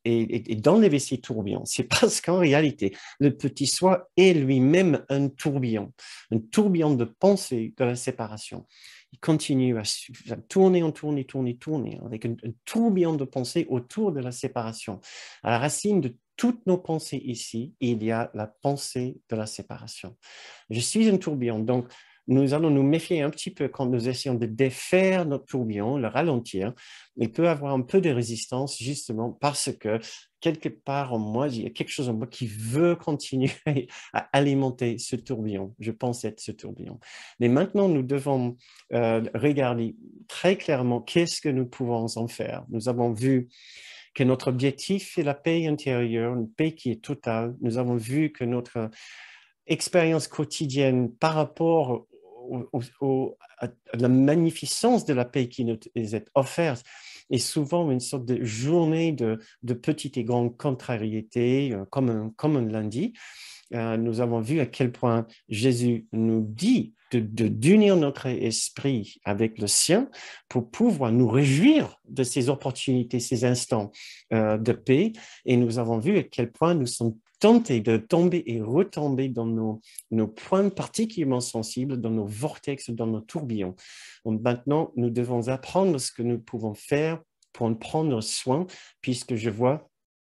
et d'enlever ces tourbillons. C'est parce qu'en réalité, le petit soi est lui-même un tourbillon, un tourbillon de pensée de la séparation. Il continue à, à tourner, en tourner, tourner, tourner, avec un, un tourbillon de pensée autour de la séparation. À la racine de toutes nos pensées ici, il y a la pensée de la séparation. Je suis un tourbillon, donc nous allons nous méfier un petit peu quand nous essayons de défaire notre tourbillon, le ralentir. Il peut avoir un peu de résistance justement parce que quelque part en moi, il y a quelque chose en moi qui veut continuer à alimenter ce tourbillon. Je pense être ce tourbillon. Mais maintenant, nous devons euh, regarder très clairement qu'est-ce que nous pouvons en faire. Nous avons vu que notre objectif est la paix intérieure, une paix qui est totale. Nous avons vu que notre expérience quotidienne par rapport au, au, à la magnificence de la paix qui nous est offerte est souvent une sorte de journée de, de petites et grandes contrariétés, comme un, comme un lundi. Euh, nous avons vu à quel point Jésus nous dit de, de, d'unir notre esprit avec le sien pour pouvoir nous réjouir de ces opportunités, ces instants euh, de paix. Et nous avons vu à quel point nous sommes tentés de tomber et retomber dans nos, nos points particulièrement sensibles, dans nos vortex, dans nos tourbillons. Donc maintenant, nous devons apprendre ce que nous pouvons faire pour en prendre soin, puisque je vois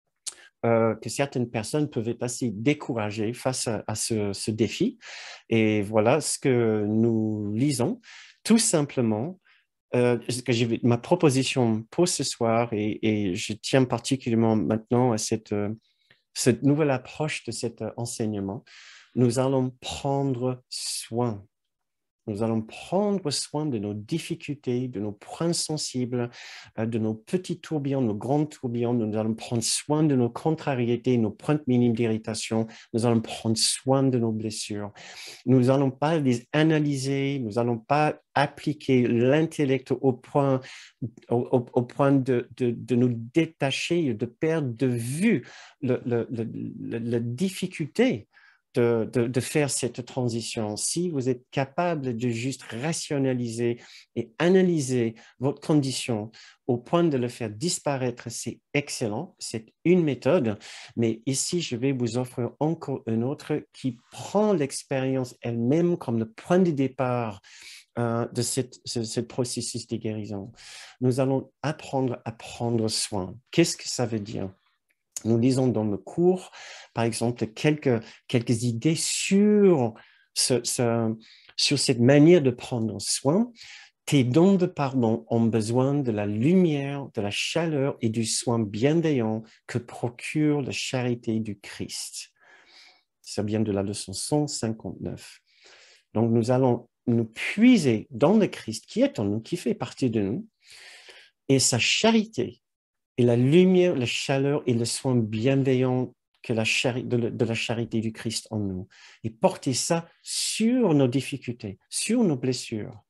Euh, que certaines personnes peuvent être assez découragées face à, à ce, ce défi. Et voilà ce que nous lisons. Tout simplement, euh, que j'ai, ma proposition pour ce soir, et, et je tiens particulièrement maintenant à cette, euh, cette nouvelle approche de cet enseignement, nous allons prendre soin. Nous allons prendre soin de nos difficultés, de nos points sensibles, de nos petits tourbillons, nos grands tourbillons. Nous allons prendre soin de nos contrariétés, nos pointes minimes d'irritation. Nous allons prendre soin de nos blessures. Nous n'allons pas les analyser, nous n'allons pas appliquer l'intellect au point, au, au, au point de, de, de nous détacher, de perdre de vue le, le, le, le, la difficulté De, de, de faire cette transition. Si vous êtes capable de juste rationaliser et analyser votre condition au point de le faire disparaître, c'est excellent, c'est une méthode, mais ici, je vais vous offrir encore une autre qui prend l'expérience elle-même comme le point de départ euh, de cette, ce, ce processus de guérison. Nous allons apprendre à prendre soin. Qu'est-ce que ça veut dire? Nous lisons dans le cours, par exemple, quelques, quelques idées sur, ce, ce, sur cette manière de prendre soin. Tes dons de pardon ont besoin de la lumière, de la chaleur et du soin bienveillant que procure la charité du Christ. Ça vient de la leçon cent cinquante-neuf. Donc, nous allons nous puiser dans le Christ qui est en nous, qui fait partie de nous, et sa charité. Et la lumière, la chaleur et le soin bienveillant que la de, la, de la charité du Christ en nous. Et porter ça sur nos difficultés, sur nos blessures.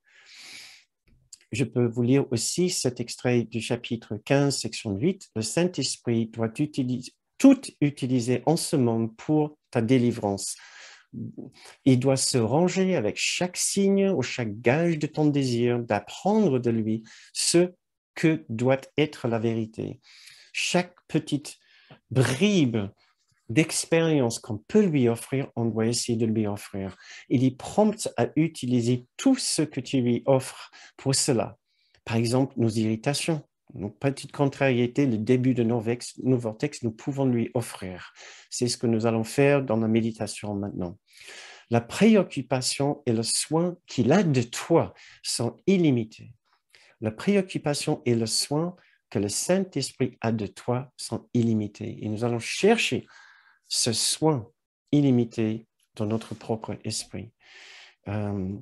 Je peux vous lire aussi cet extrait du chapitre quinze, section huit. Le Saint-Esprit doit utiliser, tout utiliser en ce monde pour ta délivrance. Il doit se ranger avec chaque signe ou chaque gage de ton désir d'apprendre de lui ce que doit être la vérité. Chaque petite bribe d'expérience qu'on peut lui offrir, on doit essayer de lui offrir. Il est prompt à utiliser tout ce que tu lui offres pour cela. Par exemple, nos irritations, nos petites contrariétés, le début de nos, vex, nos vortex, nous pouvons lui offrir. C'est ce que nous allons faire dans la méditation maintenant. La préoccupation et le soin qu'il a de toi sont illimités. La préoccupation et le soin que le Saint-Esprit a de toi sont illimités. Et nous allons chercher ce soin illimité dans notre propre esprit. Euh,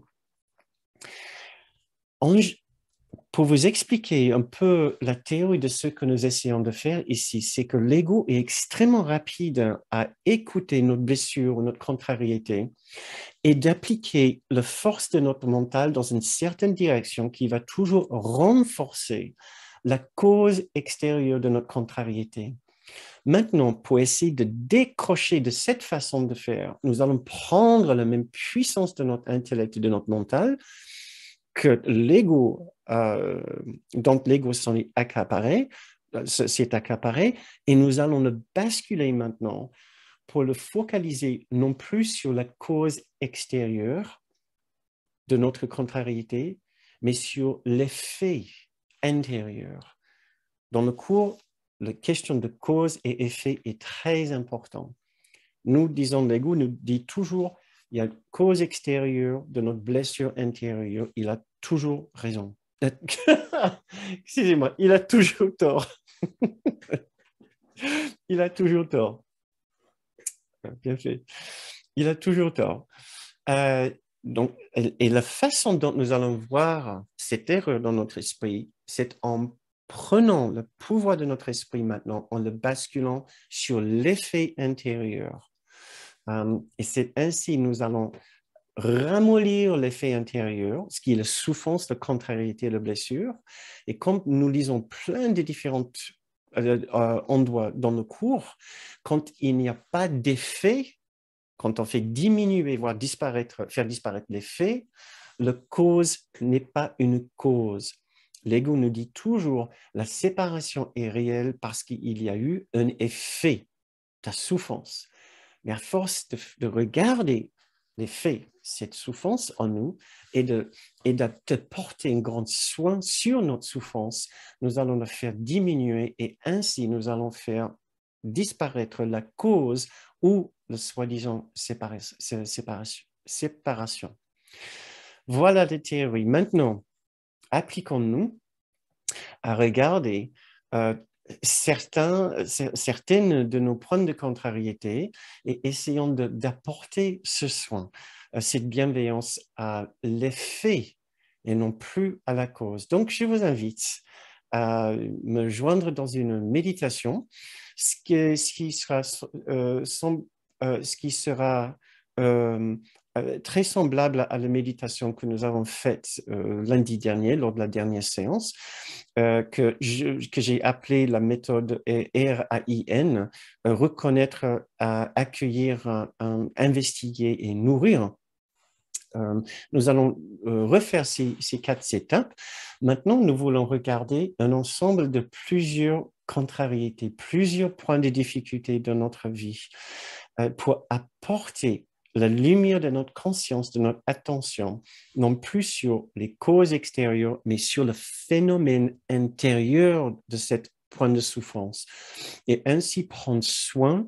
en, pour vous expliquer un peu la théorie de ce que nous essayons de faire ici, c'est que l'ego est extrêmement rapide à écouter notre blessure ou notre contrariété et d'appliquer la force de notre mental dans une certaine direction qui va toujours renforcer la cause extérieure de notre contrariété. Maintenant, pour essayer de décrocher de cette façon de faire, nous allons prendre la même puissance de notre intellect et de notre mental que l'ego, euh, dont l'ego s'en est accaparé, s'est accaparé, et nous allons le basculer maintenant pour le focaliser non plus sur la cause extérieure de notre contrariété, mais sur l'effet intérieur. Dans le cours, la question de cause et effet est très importante. Nous, disons, l'ego nous dit toujours, il y a une cause extérieure de notre blessure intérieure, il a toujours raison. Excusez-moi, il a toujours tort. Il a toujours tort. Bien fait. Il a toujours tort. Euh, donc, et, et la façon dont nous allons voir cette erreur dans notre esprit, c'est en prenant le pouvoir de notre esprit maintenant, en le basculant sur l'effet intérieur. Um, et c'est ainsi que nous allons ramollir l'effet intérieur, ce qui est la souffrance, la contrariété, la blessure. Et comme nous lisons plein de différents euh, euh, endroits dans le cours, quand il n'y a pas d'effet, quand on fait diminuer, voire disparaître, faire disparaître l'effet, la cause n'est pas une cause. L'ego nous dit toujours, la séparation est réelle parce qu'il y a eu un effet, ta souffrance. Mais à force de, de regarder l'effet, cette souffrance en nous, et de, et de, de porter un grand soin sur notre souffrance, nous allons la faire diminuer et ainsi nous allons faire disparaître la cause ou le soi-disant séparation, séparation, séparation. Voilà les théories. Maintenant, appliquons-nous à regarder euh, certains, certaines de nos points de contrariété et essayons d'apporter ce soin. euh, cette bienveillance à l'effet et non plus à la cause. Donc, je vous invite à me joindre dans une méditation, ce qui, ce qui sera, euh, sem- euh, ce qui sera euh, euh, très semblable à la méditation que nous avons faite euh, lundi dernier, lors de la dernière séance, euh, que je- que j'ai appelée la méthode R A I N, euh, reconnaître, euh, accueillir, euh, euh, investiguer et nourrir. Euh, nous allons euh, refaire ces, ces quatre étapes. Maintenant, nous voulons regarder un ensemble de plusieurs contrariétés, plusieurs points de difficulté dans notre vie euh, pour apporter la lumière de notre conscience, de notre attention, non plus sur les causes extérieures, mais sur le phénomène intérieur de cette point de souffrance. Et ainsi prendre soin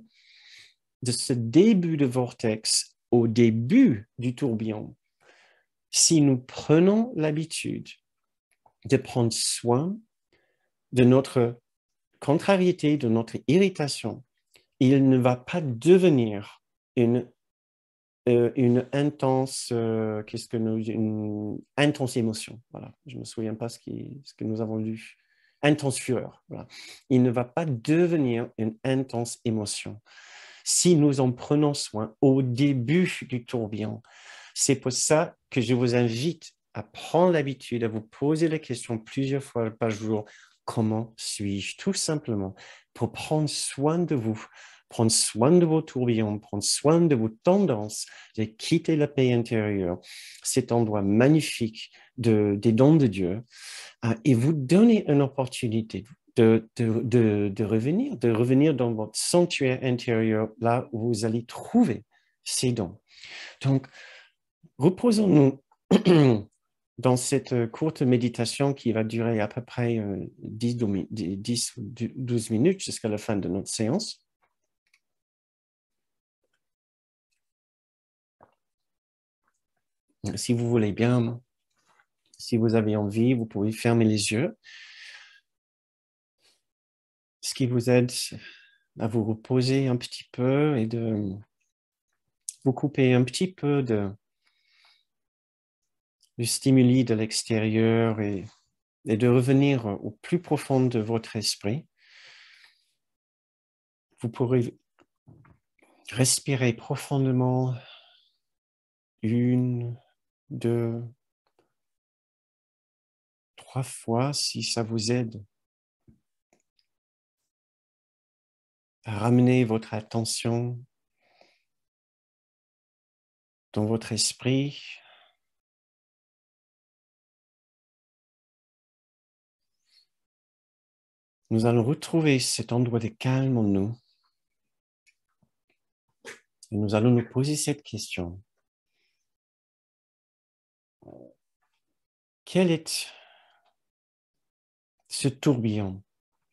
de ce début de vortex au début du tourbillon. Si nous prenons l'habitude de prendre soin de notre contrariété, de notre irritation, il ne va pas devenir une, euh, une intense, euh, qu'est-ce que nous, une intense émotion. Voilà, je me souviens pas ce, qui, ce que nous avons lu. Intense fureur. Voilà. Il ne va pas devenir une intense émotion. Si nous en prenons soin au début du tourbillon, c'est pour ça que je vous invite à prendre l'habitude, à vous poser la question plusieurs fois par jour, comment suis-je? Tout simplement pour prendre soin de vous, prendre soin de vos tourbillons, prendre soin de vos tendances, de quitter la paix intérieure, cet endroit magnifique de, des dons de Dieu, euh, et vous donner une opportunité de, de, de, de revenir, de revenir dans votre sanctuaire intérieur, là où vous allez trouver ces dons. Donc, reposons-nous dans cette courte méditation qui va durer à peu près euh, dix ou douze minutes jusqu'à la fin de notre séance. Si vous voulez bien, si vous avez envie, vous pouvez fermer les yeux. Ce qui vous aide à vous reposer un petit peu et de vous couper un petit peu de, du stimuli de l'extérieur et, et de revenir au plus profond de votre esprit. Vous pourrez respirer profondément une, deux, trois fois si ça vous aide à ramener votre attention dans votre esprit. Nous allons retrouver cet endroit de calme en nous. Et nous allons nous poser cette question. Quel est ce tourbillon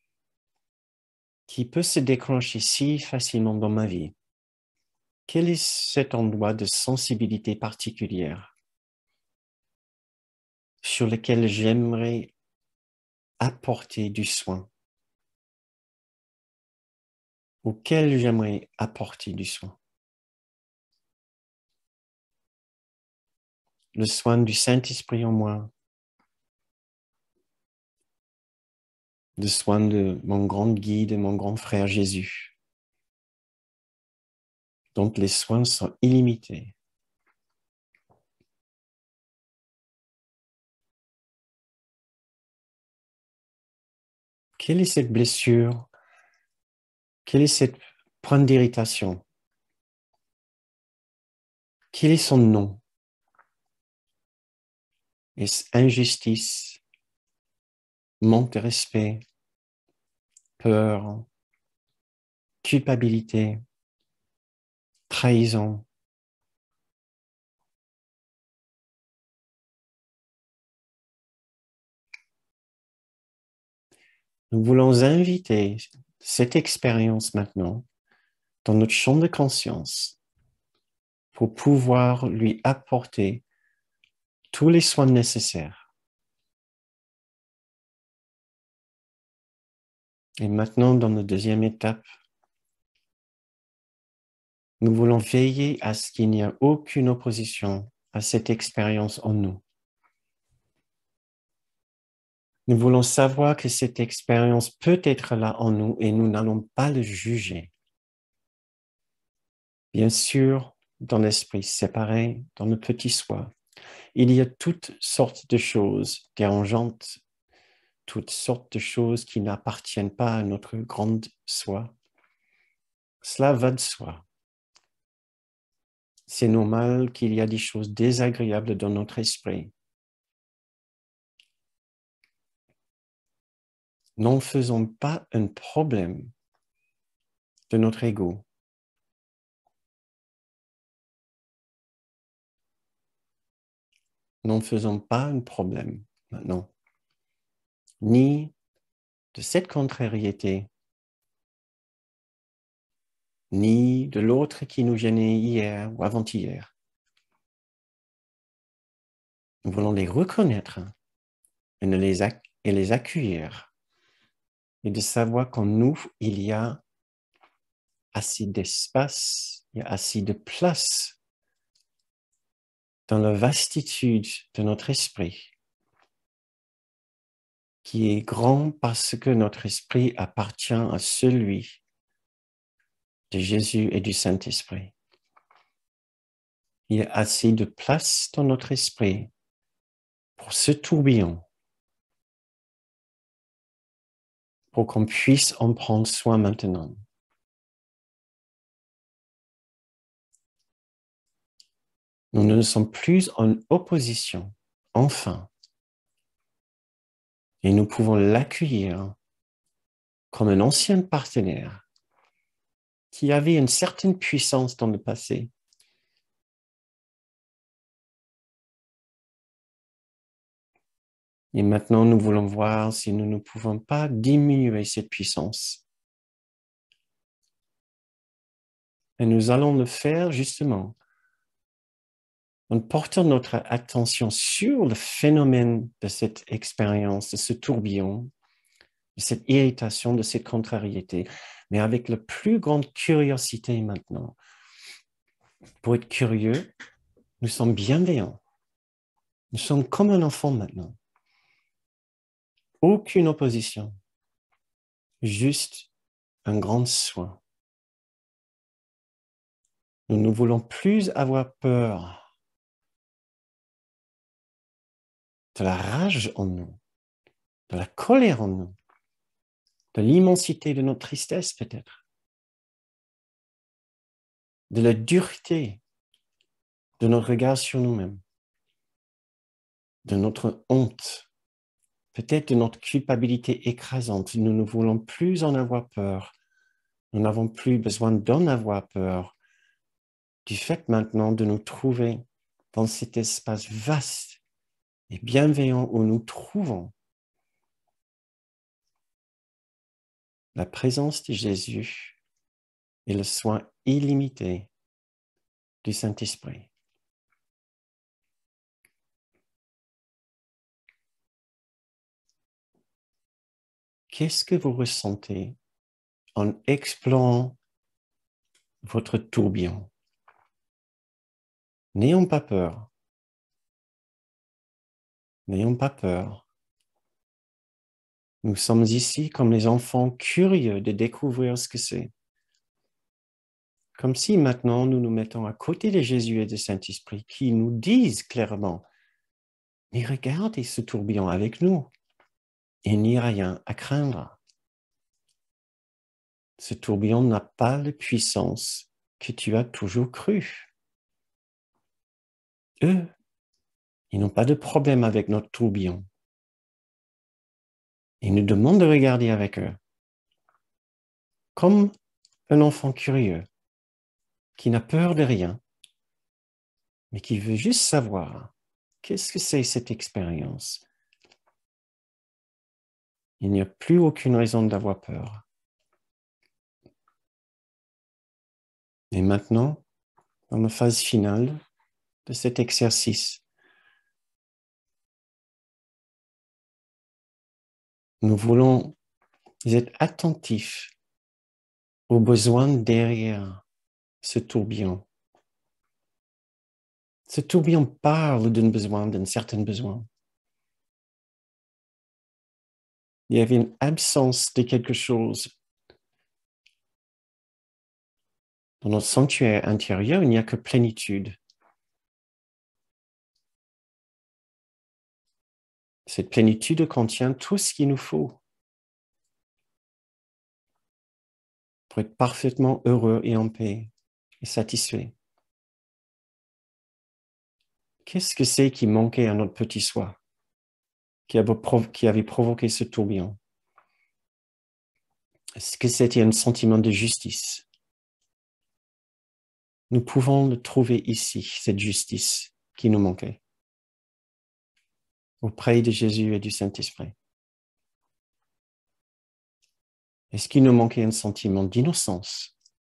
qui peut se déclencher si facilement dans ma vie? Quel est cet endroit de sensibilité particulière sur lequel j'aimerais apporter du soin, auquel j'aimerais apporter du soin? Le soin du Saint-Esprit en moi, le soin de mon grand guide, mon grand frère Jésus, dont les soins sont illimités. Quelle est cette blessure? Quel est ce point d'irritation? Quel est son nom? Est-ce injustice, manque de respect, peur, culpabilité, trahison? Nous voulons inviter cette expérience maintenant dans notre champ de conscience pour pouvoir lui apporter tous les soins nécessaires. Et maintenant, dans la deuxième étape, Nous voulons veiller à ce qu'il n'y ait aucune opposition à cette expérience en nous. Nous voulons savoir que cette expérience peut être là en nous et nous n'allons pas le juger. Bien sûr, dans l'esprit séparé, dans le petit soi, il y a toutes sortes de choses dérangeantes, toutes sortes de choses qui n'appartiennent pas à notre grande soi. Cela va de soi. C'est normal qu'il y a des choses désagréables dans notre esprit. N'en faisons pas un problème de notre ego. N'en faisons pas un problème maintenant, ni de cette contrariété, ni de l'autre qui nous gênait hier ou avant-hier. Nous voulons les reconnaître et, ne les, ac- et les accueillir et de savoir qu'en nous, il y a assez d'espace, il y a assez de place dans la vastitude de notre esprit, qui est grand parce que notre esprit appartient à celui de Jésus et du Saint-Esprit. Il y a assez de place dans notre esprit pour ce tourbillon, pour qu'on puisse en prendre soin maintenant. Nous ne sommes plus en opposition, enfin, et nous pouvons l'accueillir comme un ancien partenaire qui avait une certaine puissance dans le passé. Et maintenant, nous voulons voir si nous ne pouvons pas diminuer cette puissance. Et nous allons le faire justement en portant notre attention sur le phénomène de cette expérience, de ce tourbillon, de cette irritation, de cette contrariété, mais avec la plus grande curiosité maintenant. Pour être curieux, nous sommes bienveillants. Nous sommes comme un enfant maintenant. Aucune opposition, juste un grand soin. Nous ne voulons plus avoir peur de la rage en nous, de la colère en nous, de l'immensité de notre tristesse peut-être, de la dureté de notre regard sur nous-mêmes, de notre honte, peut-être de notre culpabilité écrasante. Nous ne voulons plus en avoir peur. Nous n'avons plus besoin d'en avoir peur. Du fait maintenant de nous trouver dans cet espace vaste et bienveillant où nous trouvons la présence de Jésus et le soin illimité du Saint-Esprit. Qu'est-ce que vous ressentez en explorant votre tourbillon? N'ayons pas peur. N'ayons pas peur. Nous sommes ici comme les enfants curieux de découvrir ce que c'est. Comme si maintenant nous nous mettons à côté de Jésus et du Saint-Esprit qui nous disent clairement, mais regardez ce tourbillon avec nous. Il n'y a rien à craindre. Ce tourbillon n'a pas la puissance que tu as toujours cru. Eux, ils n'ont pas de problème avec notre tourbillon. Ils nous demandent de regarder avec eux. Comme un enfant curieux qui n'a peur de rien, mais qui veut juste savoir qu'est-ce que c'est cette expérience. Il n'y a plus aucune raison d'avoir peur. Et maintenant, dans la phase finale de cet exercice, nous voulons être attentifs aux besoins derrière ce tourbillon. Ce tourbillon parle d'un besoin, d'un certain besoin. Il y avait une absence de quelque chose. Dans notre sanctuaire intérieur, il n'y a que plénitude. Cette plénitude contient tout ce qu'il nous faut pour être parfaitement heureux et en paix et satisfait. Qu'est-ce que c'est qui manquait à notre petit soi, qui avait, prov- qui avait provoqué ce tourbillon? Est-ce que c'était un sentiment de justice? Nous pouvons le trouver ici, cette justice qui nous manquait, auprès de Jésus et du Saint-Esprit. Est-ce qu'il nous manquait un sentiment d'innocence?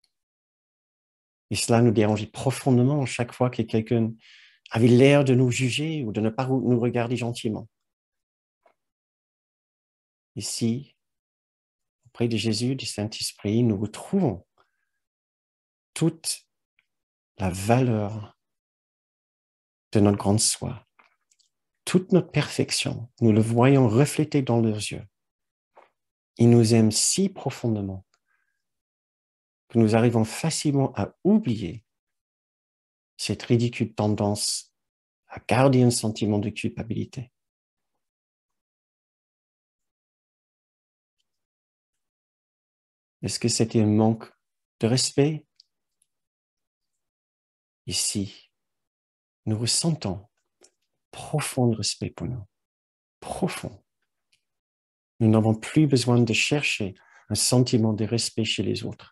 Et cela nous dérangeait profondément chaque fois que quelqu'un avait l'air de nous juger ou de ne pas nous regarder gentiment. Ici, auprès de Jésus, du Saint-Esprit, nous retrouvons toute la valeur de notre grande soi, toute notre perfection. Nous le voyons reflété dans leurs yeux. Ils nous aiment si profondément que nous arrivons facilement à oublier cette ridicule tendance à garder un sentiment de culpabilité. Est-ce que c'était un manque de respect? Ici, nous ressentons profond respect pour nous, profond. Nous n'avons plus besoin de chercher un sentiment de respect chez les autres.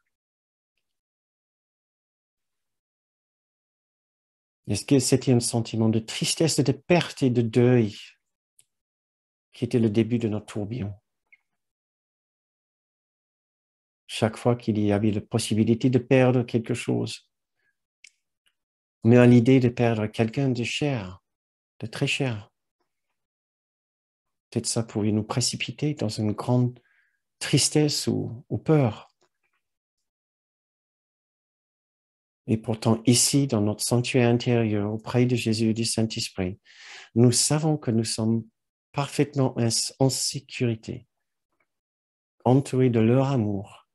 Est-ce que c'était un sentiment de tristesse, de perte et de deuil qui était le début de notre tourbillon? Chaque fois qu'il y avait la possibilité de perdre quelque chose, mais à l'idée de perdre quelqu'un de cher, de très cher, peut-être ça pouvait nous précipiter dans une grande tristesse ou, ou peur. Et pourtant, ici, dans notre sanctuaire intérieur, auprès de Jésus et du Saint-Esprit, nous savons que nous sommes parfaitement en sécurité, entourés de leur amour,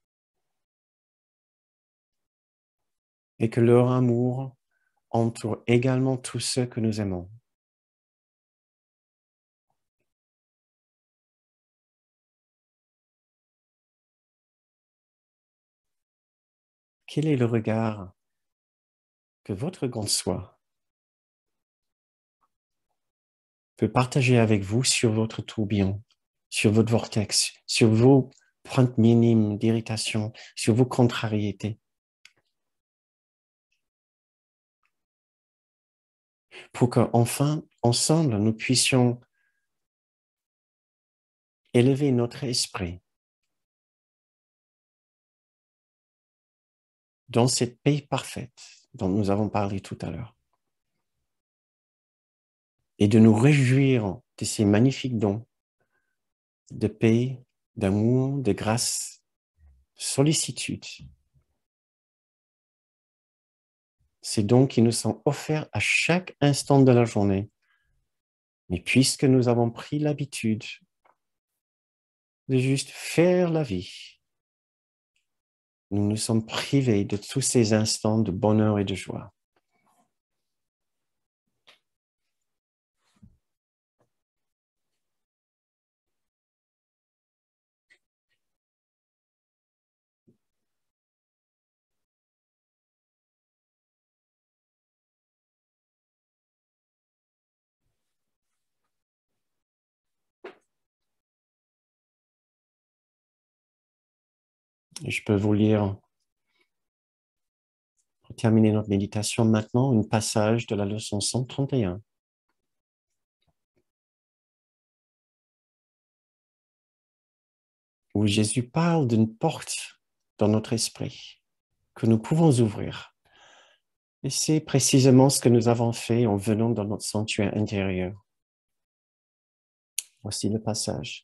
et que leur amour entoure également tous ceux que nous aimons. Quel est le regard que votre grand soi peut partager avec vous sur votre tourbillon, sur votre vortex, sur vos pointes minimes d'irritation, sur vos contrariétés? Pour qu'enfin, ensemble, nous puissions élever notre esprit dans cette paix parfaite dont nous avons parlé tout à l'heure, et de nous réjouir de ces magnifiques dons de paix, d'amour, de grâce, de sollicitude. Ces dons qui nous sont offerts à chaque instant de la journée. Mais puisque nous avons pris l'habitude de juste faire la vie, nous nous sommes privés de tous ces instants de bonheur et de joie. Et je peux vous lire, pour terminer notre méditation maintenant, un passage de la leçon cent trente et un. Où Jésus parle d'une porte dans notre esprit que nous pouvons ouvrir. Et c'est précisément ce que nous avons fait en venant dans notre sanctuaire intérieur. Voici le passage.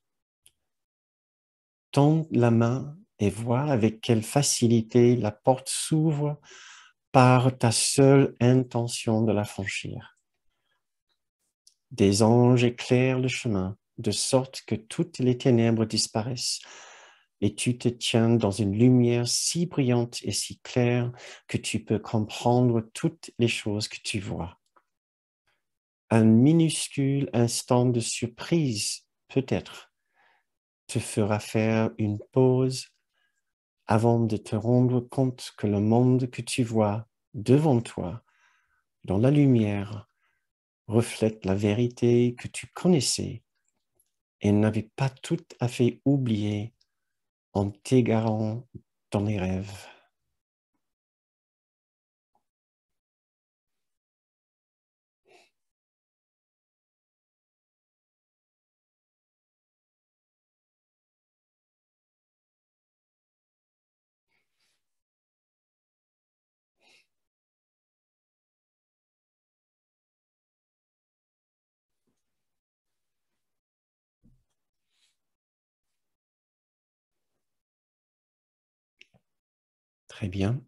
Tends la main et vois avec quelle facilité la porte s'ouvre par ta seule intention de la franchir. Des anges éclairent le chemin, de sorte que toutes les ténèbres disparaissent, et tu te tiens dans une lumière si brillante et si claire que tu peux comprendre toutes les choses que tu vois. Un minuscule instant de surprise, peut-être, te fera faire une pause avant de te rendre compte que le monde que tu vois devant toi, dans la lumière, reflète la vérité que tu connaissais et n'avais pas tout à fait oublié en t'égarant dans les rêves. Très bien.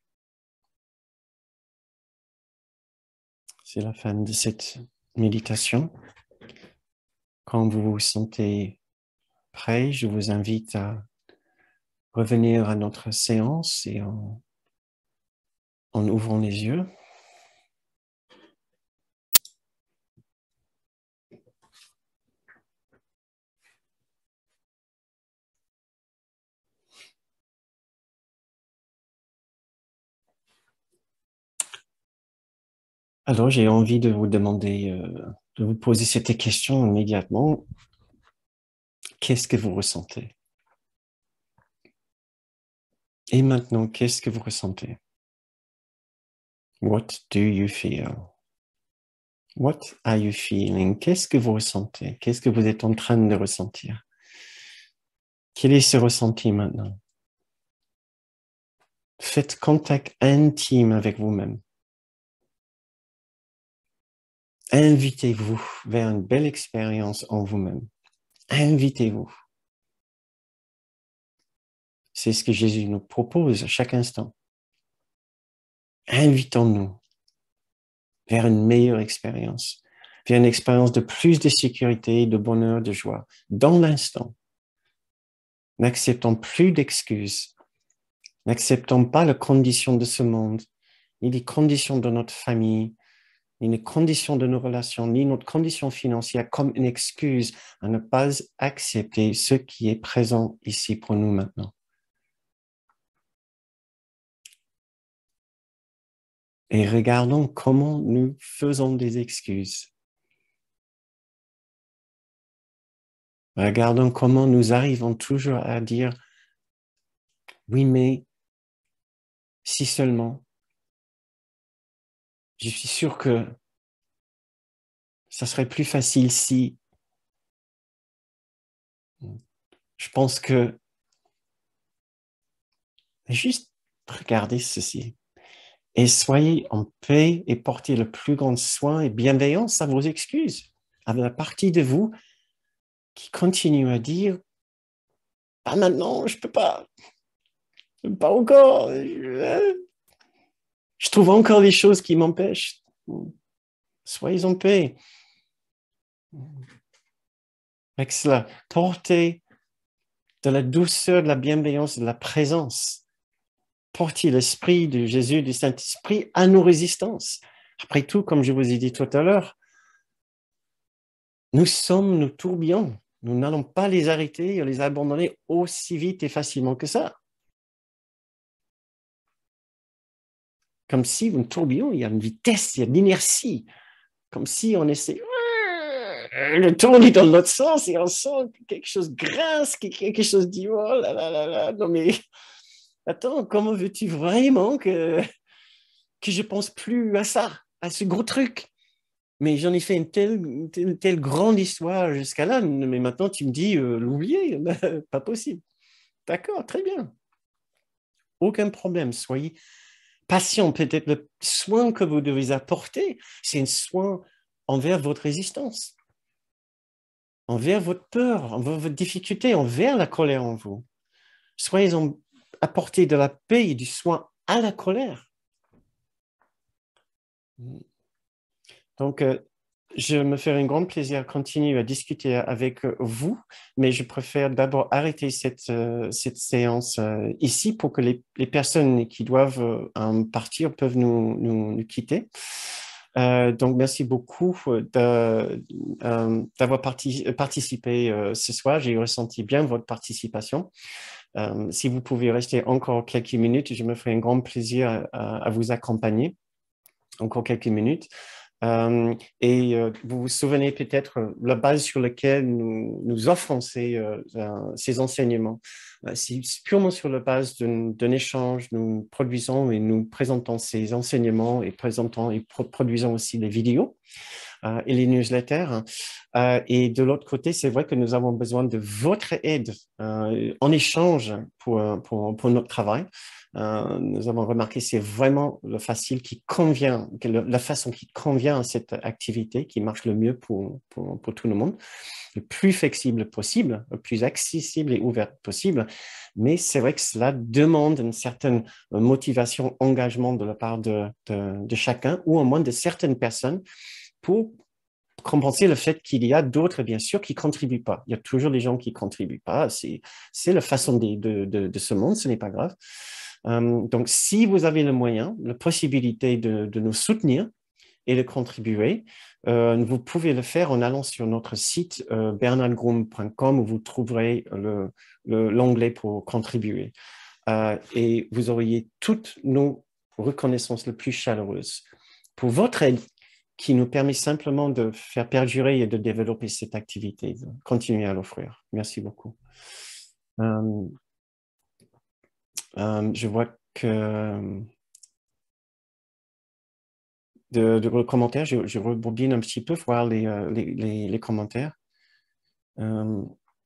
C'est la fin de cette méditation. Quand vous vous sentez prêt, je vous invite à revenir à notre séance et en, en ouvrant les yeux. Alors, j'ai envie de vous demander, euh, de vous poser cette question immédiatement. Qu'est-ce que vous ressentez? Et maintenant, qu'est-ce que vous ressentez? What do you feel? What are you feeling? Qu'est-ce que vous ressentez? Qu'est-ce que vous êtes en train de ressentir? Quel est ce ressenti maintenant? Faites contact intime avec vous-même. Invitez-vous vers une belle expérience en vous-même. Invitez-vous. C'est ce que Jésus nous propose à chaque instant. Invitons-nous vers une meilleure expérience, vers une expérience de plus de sécurité, de bonheur, de joie, dans l'instant. N'acceptons plus d'excuses. N'acceptons pas les conditions de ce monde, ni les conditions de notre famille, ni les conditions de nos relations, ni notre condition financière comme une excuse à ne pas accepter ce qui est présent ici pour nous maintenant. Et regardons comment nous faisons des excuses. Regardons comment nous arrivons toujours à dire « oui, mais si seulement, je suis sûr que ça serait plus facile si… » Je pense que juste regardez ceci et soyez en paix et portez le plus grand soin et bienveillance à vos excuses, à la partie de vous qui continue à dire « ah maintenant, je peux pas, pas encore, je, je trouve encore des choses qui m'empêchent. » Soyez en paix. Avec cela, portez de la douceur, de la bienveillance, de la présence. Portez l'esprit de Jésus, du Saint-Esprit à nos résistances. Après tout, comme je vous ai dit tout à l'heure, nous sommes nos tourbillons. Nous n'allons pas les arrêter et les abandonner aussi vite et facilement que ça. Comme si un tourbillon, il y a une vitesse, il y a de l'inertie. Comme si on essaie de tourner dans l'autre sens et on sent quelque chose grince, quelque chose dit oh là là là là. Non mais attends, comment veux-tu vraiment que, que je pense plus à ça, à ce gros truc? Mais j'en ai fait une telle, une telle, une telle grande histoire jusqu'à là, mais maintenant tu me dis euh, l'oublier, pas possible. D'accord, très bien. Aucun problème, soyez patient. Peut-être le soin que vous devez apporter, c'est un soin envers votre résistance, envers votre peur, envers votre difficulté, envers la colère en vous. Soyez en, apportez de la paix et du soin à la colère. Donc, euh, je me ferai un grand plaisir à continuer à discuter avec vous, mais je préfère d'abord arrêter cette, euh, cette séance euh, ici pour que les, les personnes qui doivent euh, partir peuvent nous, nous, nous quitter. Euh, donc, merci beaucoup de, euh, d'avoir parti, participé euh, ce soir. J'ai ressenti bien votre participation. Euh, si vous pouvez rester encore quelques minutes, je me ferai un grand plaisir à, à vous accompagner encore quelques minutes. Euh, et euh, vous vous souvenez peut-être euh, la base sur laquelle nous, nous offrons ces, euh, euh, ces enseignements. Euh, c'est purement sur la base d'un échange. Nous produisons et nous présentons ces enseignements et présentons et pro produisons aussi les vidéos euh, et les newsletters. Euh, et de l'autre côté, c'est vrai que nous avons besoin de votre aide euh, en échange pour, pour, pour notre travail. Euh, nous avons remarqué que c'est vraiment le facile qui convient, que le, la façon qui convient à cette activité, qui marche le mieux pour, pour, pour tout le monde, le plus flexible possible, le plus accessible et ouvert possible. Mais c'est vrai que cela demande une certaine motivation, engagement de la part de, de, de chacun, ou au moins de certaines personnes, pour compenser le fait qu'il y a d'autres, bien sûr, qui ne contribuent pas. Il y a toujours des gens qui ne contribuent pas. C'est la façon de, de, de, de ce monde, ce n'est pas grave. Euh, donc, si vous avez le moyen, la possibilité de, de nous soutenir et de contribuer, euh, vous pouvez le faire en allant sur notre site euh, bernard groom point com où vous trouverez l'onglet pour contribuer. Euh, et vous auriez toutes nos reconnaissances les plus chaleureuses pour votre aide qui nous permet simplement de faire perdurer et de développer cette activité, de continuer à l'offrir. Merci beaucoup. Euh, euh, je vois que de, de commentaires, je, je rebobine un petit peu pour voir les, les, les, les commentaires. Euh,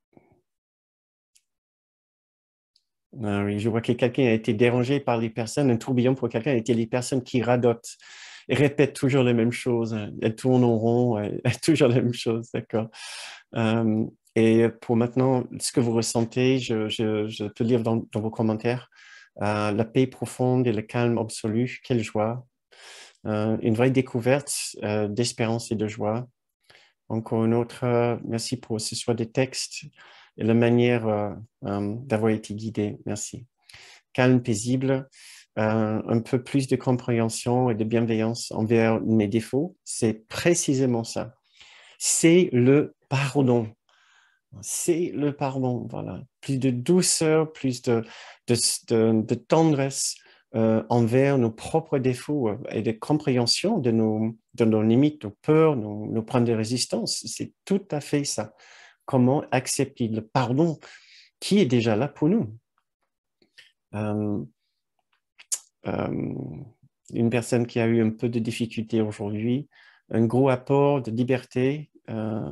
ah oui, je vois que quelqu'un a été dérangé par les personnes, un tourbillon pour quelqu'un a été les personnes qui radotent et répètent toujours les mêmes choses. Elles tournent en rond, elles, toujours les mêmes choses, d'accord. Euh, et pour maintenant, ce que vous ressentez, je, je, je peux lire dans, dans vos commentaires. Euh, la paix profonde et le calme absolu, quelle joie. Euh, une vraie découverte euh, d'espérance et de joie. Encore une autre, euh, merci pour ce soit des textes et la manière euh, euh, d'avoir été guidé. Merci. Calme, paisible, euh, un peu plus de compréhension et de bienveillance envers mes défauts. C'est précisément ça. C'est le pardon. C'est le pardon, voilà. Plus de douceur, plus de, de, de, de tendresse euh, envers nos propres défauts euh, et de compréhension de nos, de nos limites, nos peurs, nos, nos points de résistance. C'est tout à fait ça. Comment accepter le pardon qui est déjà là pour nous. Euh, euh, une personne qui a eu un peu de difficulté aujourd'hui, un gros apport de liberté. Euh,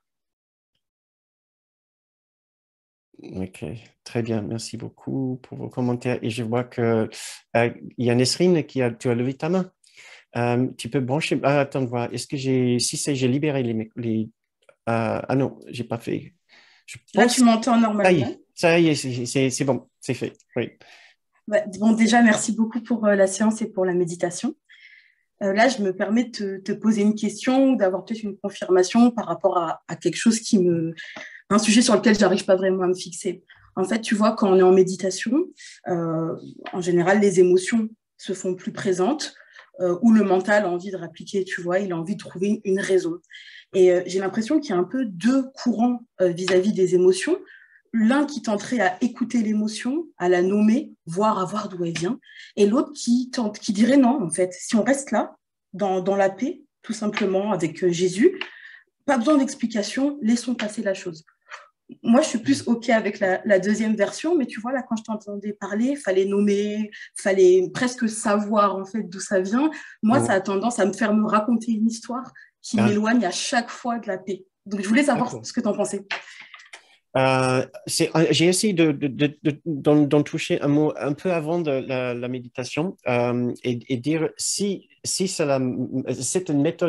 Ok, très bien, merci beaucoup pour vos commentaires. Et je vois que euh, il y a Nesrine qui a, tu as levé ta main. Euh, tu peux brancher. Ah, attends, voir. Est-ce que j'ai, si c'est, j'ai libéré les, les euh, ah non, j'ai pas fait. Je Là, pense. tu m'entends Ça y normalement. est, ça y est, c'est c'est- c'est bon, c'est fait. Oui. Bah, bon, déjà, merci beaucoup pour euh, la séance et pour la méditation. Euh, là, je me permets de te, te poser une question ou d'avoir peut-être une confirmation par rapport à, à quelque chose qui me... un sujet sur lequel j'arrive pas vraiment à me fixer. En fait, tu vois, quand on est en méditation, euh, en général, les émotions se font plus présentes euh, ou le mental a envie de répliquer, tu vois, il a envie de trouver une raison. Et euh, j'ai l'impression qu'il y a un peu deux courants euh, vis-à-vis des émotions. L'un qui tenterait à écouter l'émotion, à la nommer, voir à voir d'où elle vient, et l'autre qui tente, qui dirait non, en fait, si on reste là, dans, dans la paix, tout simplement, avec euh, Jésus, pas besoin d'explication, laissons passer la chose. Moi, je suis plus OK avec la, la deuxième version, mais tu vois, là, quand je t'entendais parler, il fallait nommer, il fallait presque savoir, en fait, d'où ça vient. Moi, ça Mm. a tendance à me faire me raconter une histoire qui Ah, m'éloigne à chaque fois de la paix. Donc, je voulais savoir d'accord. ce que tu en pensais. Euh, c'est- euh, j'ai essayé de, de, de, de- d'en, d'en toucher un mot un peu avant de la, la méditation euh, et, et dire si, si cela, c'est une méthode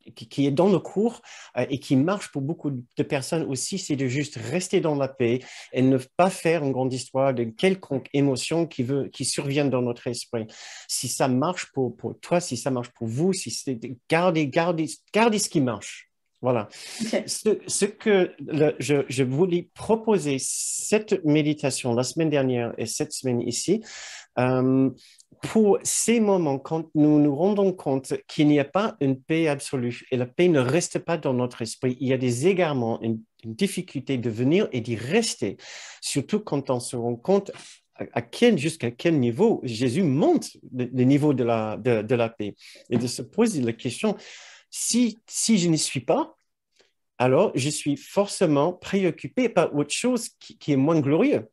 qui, qui est dans le cours euh, et qui marche pour beaucoup de personnes aussi, c'est de juste rester dans la paix et ne pas faire une grande histoire de quelconque émotion qui, veut, qui survient dans notre esprit. Si ça marche pour, pour toi, si ça marche pour vous, si c'est, gardez, gardez, gardez ce qui marche. Voilà. Ok. Ce, ce que le, je, je voulais proposer, cette méditation la semaine dernière et cette semaine ici, euh, pour ces moments quand nous nous rendons compte qu'il n'y a pas une paix absolue et la paix ne reste pas dans notre esprit, il y a des égarements, une, une difficulté de venir et d'y rester, surtout quand on se rend compte à, à quel, jusqu'à quel niveau Jésus monte le, le niveau de la, de, de la paix et de se poser la question, si, si je n'y suis pas, alors je suis forcément préoccupé par autre chose qui, qui est moins glorieux.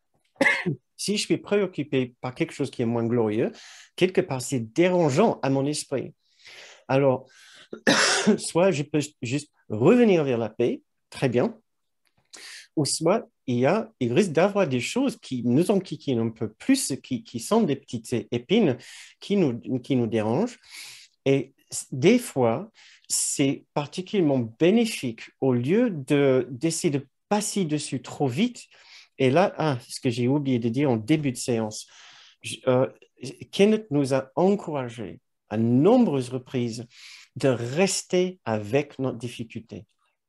Si je suis préoccupé par quelque chose qui est moins glorieux, quelque part, c'est dérangeant à mon esprit. Alors, soit je peux juste revenir vers la paix, très bien, ou soit il, y a, il risque d'avoir des choses qui nous enquiquinent un peu plus, qui, qui sont des petites épines qui nous, qui nous dérangent. Et des fois, c'est particulièrement bénéfique au lieu de, d'essayer de passer dessus trop vite. Et là, ah, ce que j'ai oublié de dire en début de séance, euh, Kenneth nous a encouragé à nombreuses reprises de rester avec notre difficulté,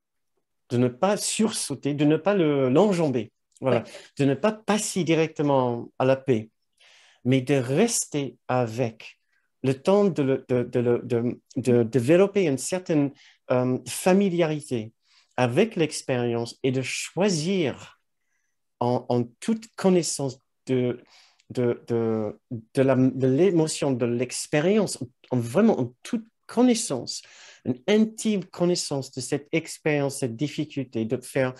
de ne pas sursauter, de ne pas le, l'enjamber, voilà, Ouais. de ne pas passer directement à la paix, mais de rester avec le temps de, le, de, de, de, de, de développer une certaine euh, familiarité avec l'expérience et de choisir en, en toute connaissance de, de, de, de, la, de l'émotion, de l'expérience, en, vraiment en toute connaissance, une intime connaissance de cette expérience, cette difficulté, de faire,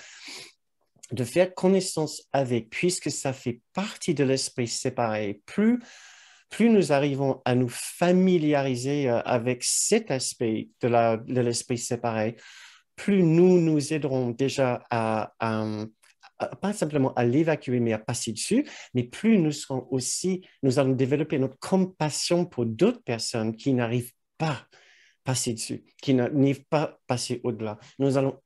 de faire connaissance avec, puisque ça fait partie de l'esprit séparé. Plus plus nous arrivons à nous familiariser avec cet aspect de, la, de l'esprit séparé, plus nous nous aiderons déjà à, à, à, pas simplement à l'évacuer, mais à passer dessus, mais plus nous serons aussi, nous allons développer notre compassion pour d'autres personnes qui n'arrivent pas à passer dessus, qui n'arrivent pas à passer au-delà. Nous allons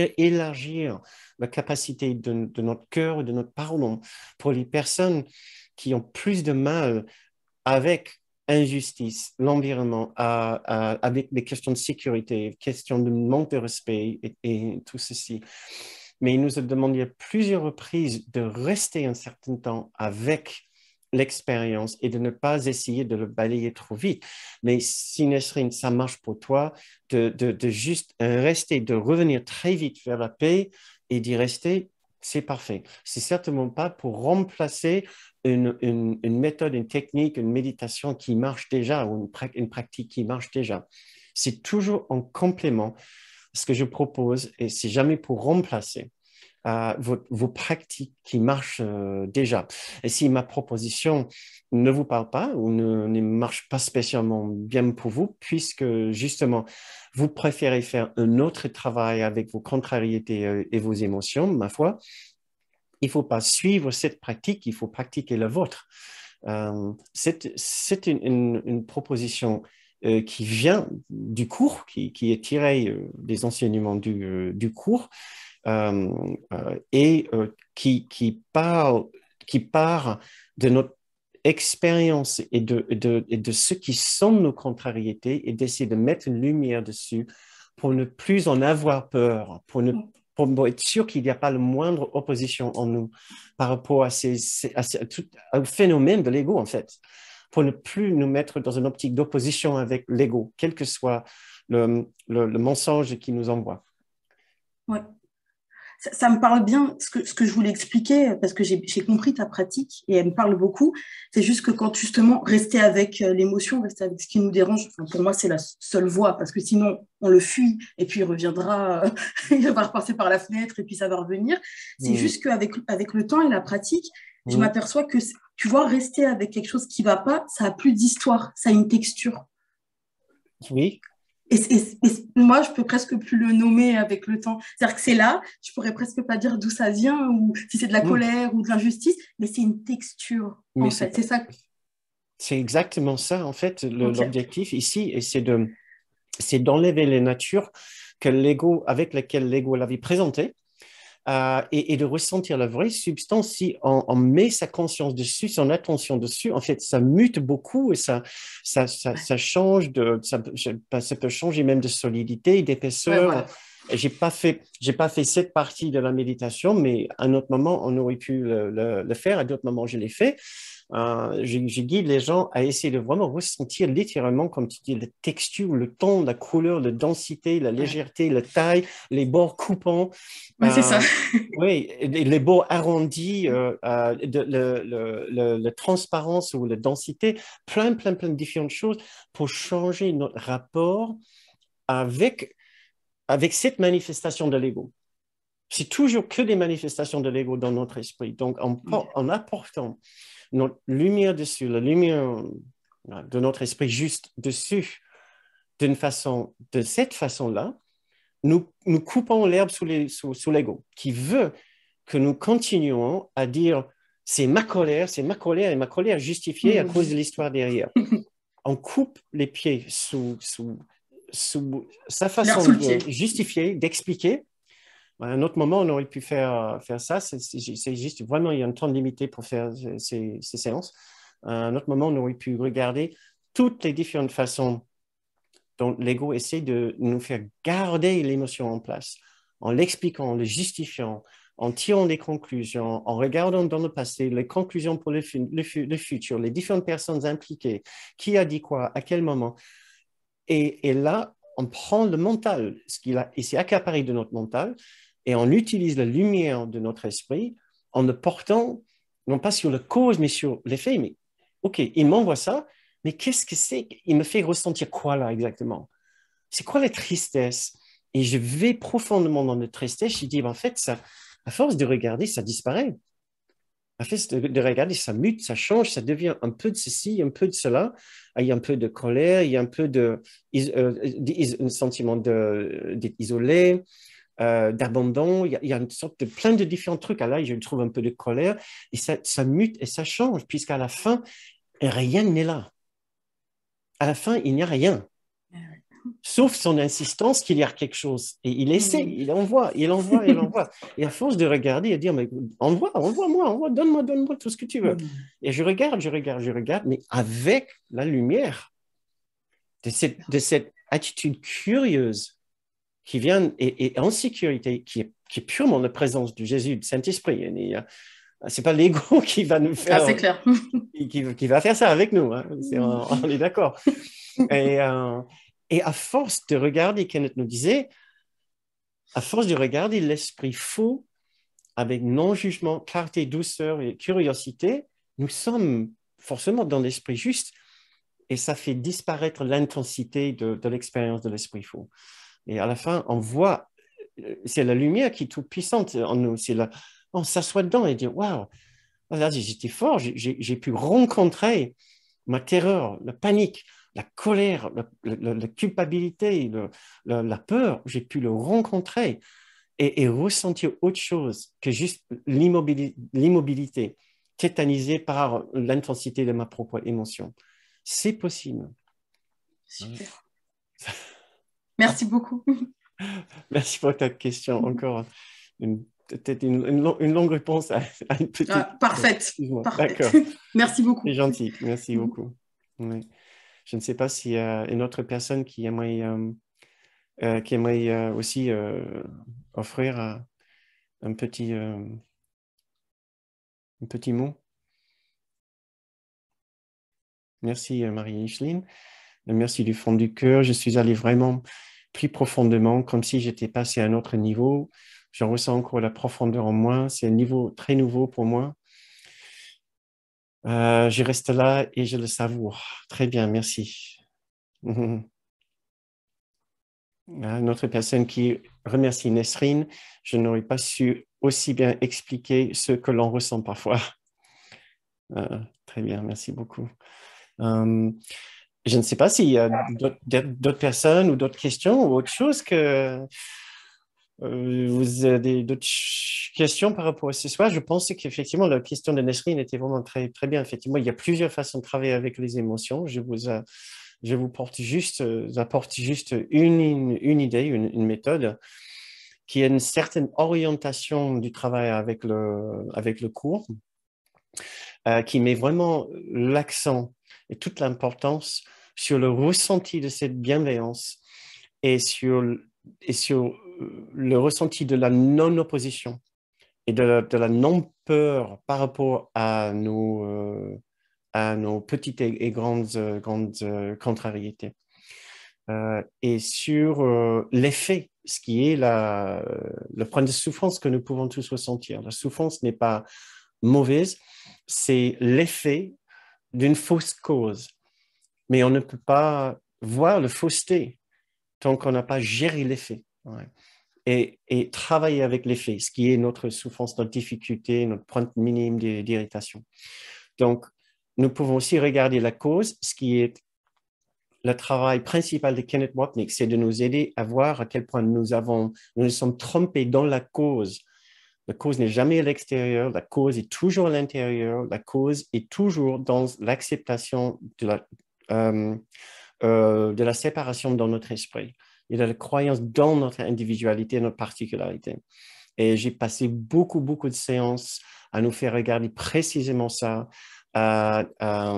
élargir la capacité de, de notre cœur et de notre pardon pour les personnes qui ont plus de mal avec injustice, l'environnement, à, à, avec des questions de sécurité, questions de manque de respect et, et tout ceci. Mais il nous a demandé à plusieurs reprises de rester un certain temps avec l'expérience et de ne pas essayer de le balayer trop vite. Mais si Nesrine, ça marche pour toi, de, de, de juste rester, de revenir très vite vers la paix et d'y rester, c'est parfait. C'est certainement pas pour remplacer une, une, une méthode, une technique, une méditation qui marche déjà ou une, une pratique qui marche déjà. C'est toujours en complément ce que je propose et c'est jamais pour remplacer euh, vos, vos pratiques qui marchent euh, déjà. Et si ma proposition ne vous parle pas ou ne, ne marche pas spécialement bien pour vous, puisque justement, vous préférez faire un autre travail avec vos contrariétés euh, et vos émotions, ma foi, il ne faut pas suivre cette pratique, il faut pratiquer la vôtre. Euh, c'est c'est une, une, une proposition euh, qui vient du cours, qui, qui est tirée euh, des enseignements du, euh, du cours euh, euh, et euh, qui, qui, parle, qui part de notre expérience et de, de, et de ce qui sont nos contrariétés et d'essayer de mettre une lumière dessus pour ne plus en avoir peur, pour ne pour être sûr qu'il n'y a pas le moindre opposition en nous par rapport à ces, à ces, à tout, au phénomène de l'ego, en fait, pour ne plus nous mettre dans une optique d'opposition avec l'ego, quel que soit le, le, le mensonge qui nous envoie. Ouais. Ça, ça me parle bien, ce que, ce que je voulais expliquer, parce que j'ai j'ai compris ta pratique et elle me parle beaucoup. C'est juste que quand justement, rester avec euh, l'émotion, rester avec ce qui nous dérange, enfin, pour moi, c'est la seule voie, parce que sinon, on le fuit et puis il reviendra, euh, il va repasser par la fenêtre et puis ça va revenir. C'est Mmh. juste qu'avec avec le temps et la pratique, je Mmh. m'aperçois que, tu vois, rester avec quelque chose qui ne va pas, ça a plus d'histoire, ça a une texture. Oui. Et, et- et moi, je peux presque plus le nommer avec le temps. C'est-à-dire que c'est là, je pourrais presque pas dire d'où ça vient ou si c'est de la Mmh. colère ou de l'injustice, mais c'est une texture, Mais en c'est fait. C'est ça. c'est exactement ça, en fait, le- Ok. l'objectif ici, et c'est de c'est d'enlever les natures que l'ego, avec lesquelles l'ego l'avait présenté, euh, et, et de ressentir la vraie substance. Si on, on met sa conscience dessus, son attention dessus, en fait, ça mute beaucoup et ça, ça, ça, ça change de, ça, ça peut changer même de solidité, Ouais, d'épaisseur. voilà. J'ai pas fait, j'ai pas fait cette partie de la méditation, mais à un autre moment, on aurait pu le, le, le faire. À d'autres moments, je l'ai fait. Euh, je, je guide les gens à essayer de vraiment ressentir littéralement, comme tu dis, la texture, le ton, la couleur, la densité, la Ouais, légèreté, la taille, les bords coupants. ouais, c'est ça. Euh, oui, les, les bords arrondis, euh, euh, de, le, le, le, la transparence ou la densité, plein, plein, plein de différentes choses pour changer notre rapport avec, avec cette manifestation de l'ego. C'est toujours que des manifestations de l'ego dans notre esprit. Donc, en, en apportant notre lumière dessus, la lumière de notre esprit juste dessus, d'une façon, de cette façon-là, nous, nous coupons l'herbe sous, les, sous, sous l'ego, qui veut que nous continuons à dire c'est ma colère, c'est ma colère et ma colère justifiée à cause de l'histoire derrière. On coupe les pieds sous, sous, sous sa L'air façon sous le de pied. justifier, d'expliquer. À un autre moment, on aurait pu faire, faire ça. C'est, c'est, c'est juste vraiment, il y a un temps limité pour faire ces, ces séances. À un autre moment, on aurait pu regarder toutes les différentes façons dont l'ego essaie de nous faire garder l'émotion en place, en l'expliquant, en le justifiant, en tirant des conclusions, en regardant dans le passé les conclusions pour le, le, le futur, les différentes personnes impliquées, qui a dit quoi, à quel moment. Et, et là, on prend le mental, ce qu'il a, et c'est accaparé de notre mental, et on utilise la lumière de notre esprit en le portant, non pas sur la cause, mais sur l'effet. Mais OK, il m'envoie ça, mais qu'est-ce que c'est? Il me fait ressentir quoi là exactement? C'est quoi la tristesse? Et je vais profondément dans la tristesse. Je dis, ben, en fait, ça, à force de regarder, ça disparaît. À force de, de regarder, ça mute, ça change, ça devient un peu de ceci, un peu de cela. Il y a un peu de colère, il y a un peu de, euh, un sentiment d'isolé, euh, d'abandon. Il y, a, il y a une sorte de plein de différents trucs. À là, je trouve un peu de colère et ça, ça mute et ça change, puisqu'à la fin, rien n'est là. À la fin, il n'y a rien. Sauf son insistance qu'il y a quelque chose. Et il essaie, il envoie, il envoie, il envoie. Et à force de regarder et de dire, mais envoie, envoie-moi, envoie, donne-moi, donne-moi tout ce que tu veux. Et je regarde, je regarde, je regarde, mais avec la lumière de cette, de cette attitude curieuse qui vient et, et en sécurité, qui est, qui est purement la présence de Jésus, du Saint-Esprit. Ce n'est pas l'ego qui va nous faire, ah, c'est clair. qui, qui va faire ça avec nous. Hein. C'est, on, on est d'accord. Et, euh, et à force de regarder, Kenneth nous disait, à force de regarder l'esprit fou avec non-jugement, clarté, douceur et curiosité, nous sommes forcément dans l'esprit juste et ça fait disparaître l'intensité de, de l'expérience de l'esprit fou. Et à la fin, on voit, c'est la lumière qui est toute puissante en nous. C'est la, on s'assoit dedans et dit, waouh, là j'étais fort, j'ai, j'ai pu rencontrer ma terreur, la panique, la colère, la, la, la culpabilité, le, la, la peur, j'ai pu le rencontrer et, et ressentir autre chose que juste l'immobilité, l'immobilité, tétanisée par l'intensité de ma propre émotion. C'est possible. Super. Merci beaucoup. Merci pour ta question. Encore une, peut-être une, une, une longue réponse à, à une petite. Ah, parfaite. Parfaite. D'accord. Merci beaucoup. C'est gentil. Merci beaucoup. Oui. Je ne sais pas s'il y a une autre personne qui aimerait, euh, euh, qui aimerait euh, aussi euh, offrir euh, un petit, euh, un petit mot. Merci Marie-Micheline. Merci du fond du cœur. Je suis allé vraiment plus profondément, comme si j'étais passé à un autre niveau. J'en ressens encore la profondeur en moi. C'est un niveau très nouveau pour moi. Euh, je reste là et je le savoure. Très bien, merci. Une autre personne qui remercie Nesrine. Je n'aurais pas su aussi bien expliquer ce que l'on ressent parfois. Euh, très bien, merci beaucoup. Euh, je ne sais pas s'il y a d'autres personnes ou d'autres questions ou autre chose que euh, vous avez d'autres questions par rapport à ce soir. Je pense qu'effectivement, la question de Nesrine était vraiment très, très bien. Effectivement, il y a plusieurs façons de travailler avec les émotions. Je vous, je vous porte juste, apporte juste une, une, une idée, une, une méthode qui a une certaine orientation du travail avec le, avec le cours, euh, qui met vraiment l'accent et toute l'importance sur le ressenti de cette bienveillance et sur, et sur le ressenti de la non-opposition et de la, de la non-peur par rapport à nos, euh, à nos petites et, et grandes, euh, grandes euh, contrariétés. Euh, et sur euh, l'effet, ce qui est la, le point de souffrance que nous pouvons tous ressentir. La souffrance n'est pas mauvaise, c'est l'effet d'une fausse cause. Mais on ne peut pas voir la fausseté tant qu'on n'a pas géré l'effet. Ouais. Et, et travailler avec l'effet, ce qui est notre souffrance, notre difficulté, notre point minime d'irritation. Donc, nous pouvons aussi regarder la cause, ce qui est le travail principal de Kenneth Wapnick, c'est de nous aider à voir à quel point nous avons, nous nous sommes trompés dans la cause. La cause n'est jamais à l'extérieur, la cause est toujours à l'intérieur, la cause est toujours dans l'acceptation de la, euh, euh, de la séparation dans notre esprit et de la croyance dans notre individualité, notre particularité. Et j'ai passé beaucoup, beaucoup de séances à nous faire regarder précisément ça, à, à,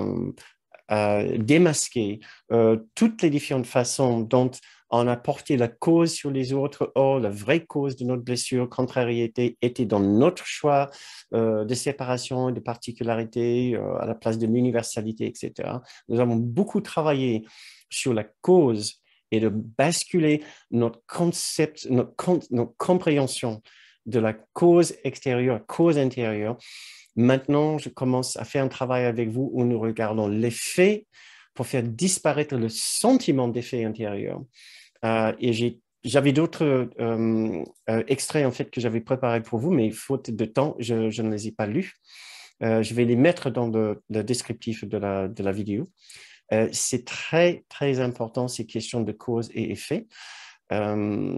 à démasquer euh, toutes les différentes façons dont on a porté la cause sur les autres. Or, la vraie cause de notre blessure, contrariété, était dans notre choix euh, de séparation et de particularité euh, à la place de l'universalité, et cetera. Nous avons beaucoup travaillé sur la cause et de basculer notre concept, notre, notre compréhension de la cause extérieure, cause intérieure. Maintenant, je commence à faire un travail avec vous où nous regardons l'effet pour faire disparaître le sentiment d'effet intérieur. Euh, et j'ai, j'avais d'autres euh, euh, extraits en fait que j'avais préparés pour vous, mais faute de temps, je, je ne les ai pas lus. Euh, je vais les mettre dans le, le descriptif de la, de la vidéo. Euh, c'est très, très important, ces questions de cause et effet. Euh,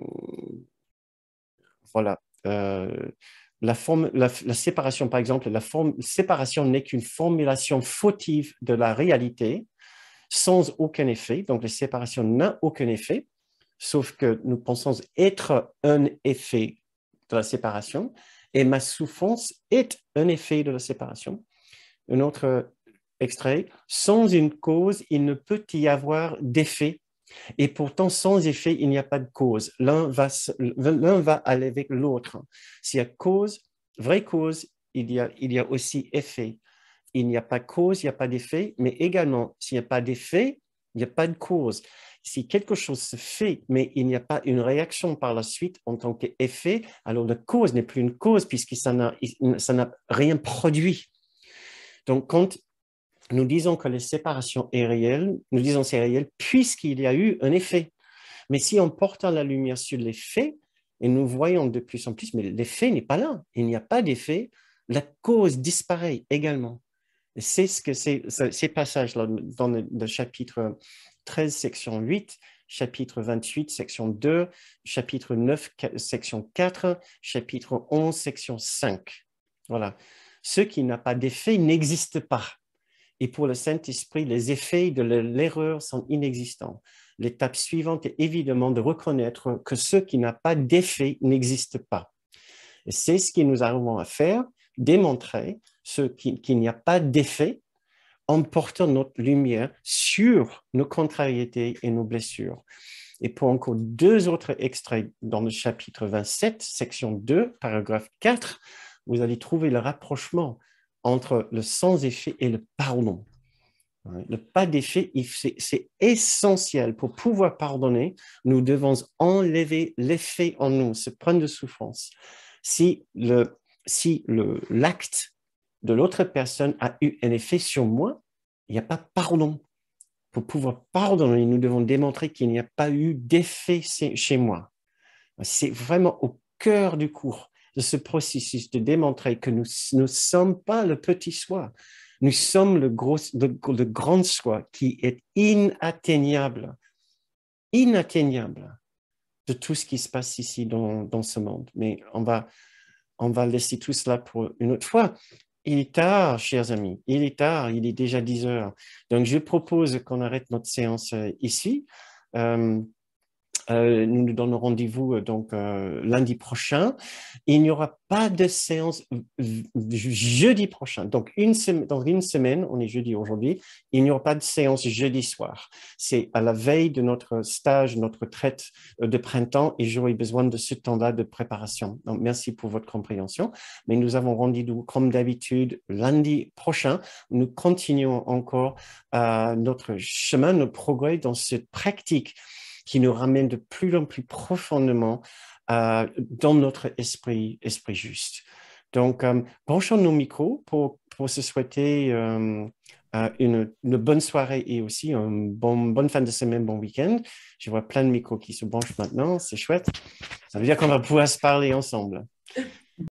voilà. Euh, la, forme, la, la séparation, par exemple, la forme, séparation n'est qu'une formulation fautive de la réalité sans aucun effet. Donc, la séparation n'a aucun effet, sauf que nous pensons être un effet de la séparation et ma souffrance est un effet de la séparation. Un autre extrait, sans une cause, il ne peut y avoir d'effet. Et pourtant, sans effet, il n'y a pas de cause. L'un va, l'un va aller avec l'autre. S'il y a cause, vraie cause, il y a, il y a aussi effet. Il n'y a pas de cause, il n'y a pas d'effet, mais également, s'il n'y a pas d'effet, il n'y a pas de cause. Si quelque chose se fait, mais il n'y a pas une réaction par la suite en tant qu'effet, alors la cause n'est plus une cause puisque ça n'a, ça n'a rien produit. Donc, quand nous disons que la séparation est réelle, nous disons c'est réel puisqu'il y a eu un effet. Mais si on porte la lumière sur l'effet, et nous voyons de plus en plus, mais l'effet n'est pas là, il n'y a pas d'effet, la cause disparaît également. C'est ce que c'est, ces passages-là dans le, le chapitre treize, section huit, chapitre vingt-huit, section deux, chapitre neuf, section quatre, chapitre onze, section cinq. Voilà. Ce qui n'a pas d'effet n'existe pas. Et pour le Saint-Esprit, les effets de l'erreur sont inexistants. L'étape suivante est évidemment de reconnaître que ce qui n'a pas d'effet n'existe pas. Et c'est ce que nous avons à faire, démontrer qu'il qui n'y a pas d'effet en portant notre lumière sur nos contrariétés et nos blessures. Et pour encore deux autres extraits dans le chapitre vingt-sept, section deux, paragraphe quatre, vous allez trouver le rapprochement entre le sans-effet et le pardon. Le pas d'effet, c'est essentiel pour pouvoir pardonner. Nous devons enlever l'effet en nous, ce point de souffrance. Si le, si le, l'acte de l'autre personne a eu un effet sur moi, il n'y a pas de pardon. Pour pouvoir pardonner, nous devons démontrer qu'il n'y a pas eu d'effet chez moi. C'est vraiment au cœur du cours de ce processus de démontrer que nous ne sommes pas le petit soi. Nous sommes le, gros, le, le grand soi qui est inatteignable, inatteignable de tout ce qui se passe ici dans, dans ce monde. Mais on va, on va laisser tout cela pour une autre fois. il est tard, chers amis. Il est tard, il est déjà dix heures. Donc, je propose qu'on arrête notre séance euh, ici. Euh, Euh, nous nous donnons rendez-vous euh, donc euh, lundi prochain. Il n'y aura pas de séance jeudi prochain. Donc une, dans une semaine, on est jeudi aujourd'hui, il n'y aura pas de séance jeudi soir. C'est à la veille de notre stage, notre traite de printemps et j'aurai besoin de ce temps-là de préparation. Donc merci pour votre compréhension. Mais nous avons rendez-vous comme d'habitude lundi prochain. Nous continuons encore euh, notre chemin, notre progrès dans cette pratique qui nous ramène de plus en plus profondément euh, dans notre esprit, esprit juste. Donc, euh, branchons nos micros pour, pour se souhaiter euh, euh, une, une bonne soirée et aussi une bon, bonne fin de semaine, bon week-end. Je vois plein de micros qui se branchent maintenant, c'est chouette. Ça veut dire qu'on va pouvoir se parler ensemble.